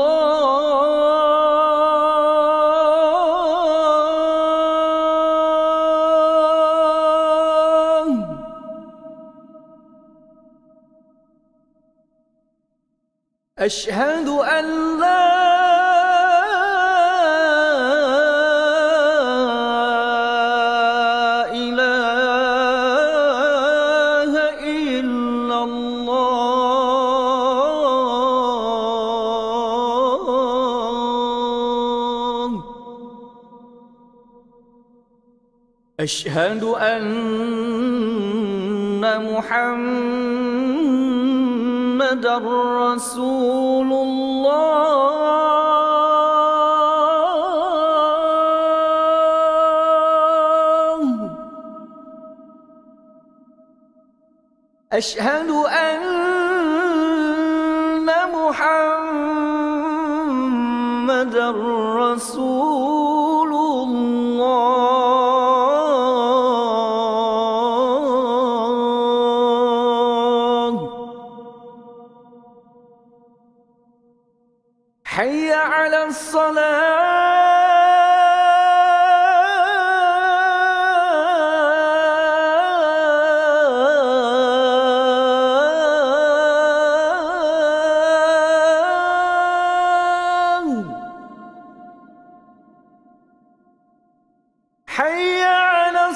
الله أشهد أن لا إله إلا الله أشهد أن محمدًا رسول الله أشهد أن محمدًا رسول الله حي على الصلاة حي على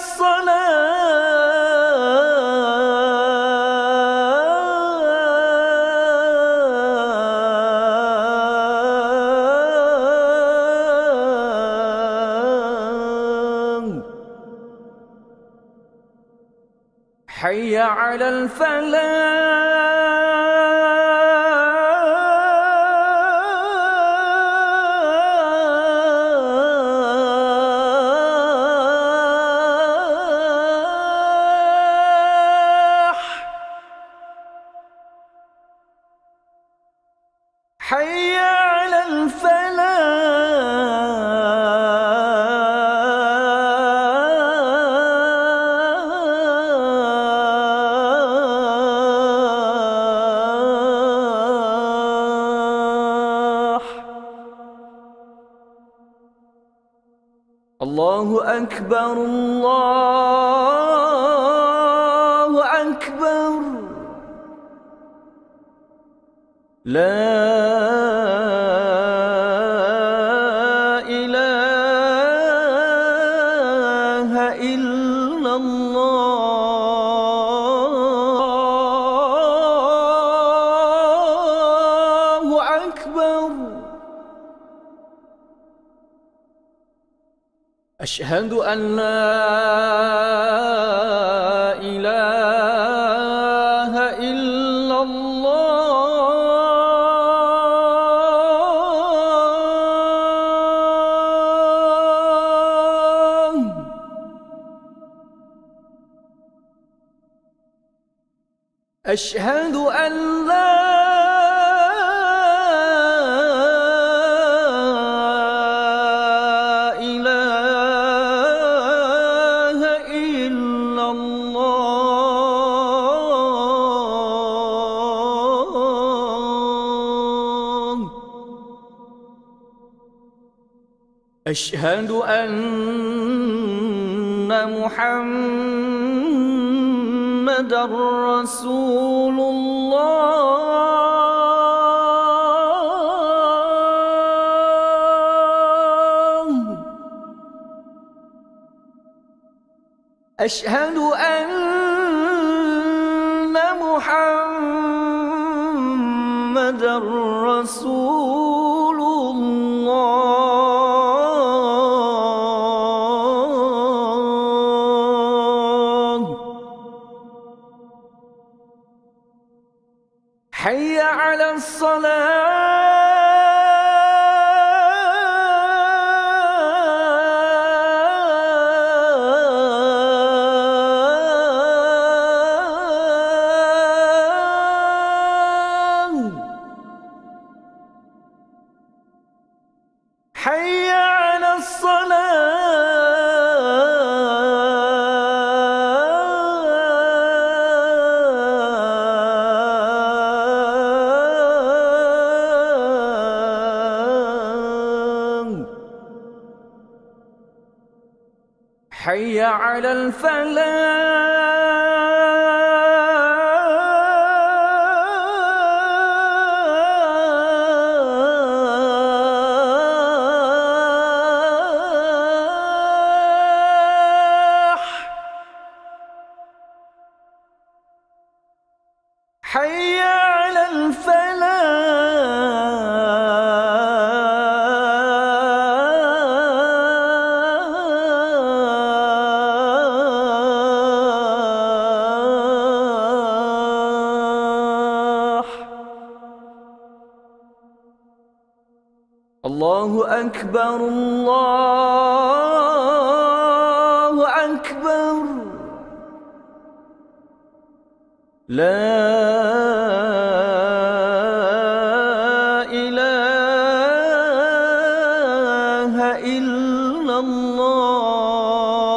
الصلاة حي على الفلاح حي على الفلاح. الله أكبر الله أكبر لا إله إلا الله أكبر. أشهد أن لا إله إلا الله. أشهد أن لا إله إلا الله. أشهد أن محمدًا رسول الله. أشهد أن محمدًا رسول الله. حي على الصلاة حي على الصلاة حي على الفلاح حي على الفلاح. الله أكبر الله أكبر لا إله إلا الله.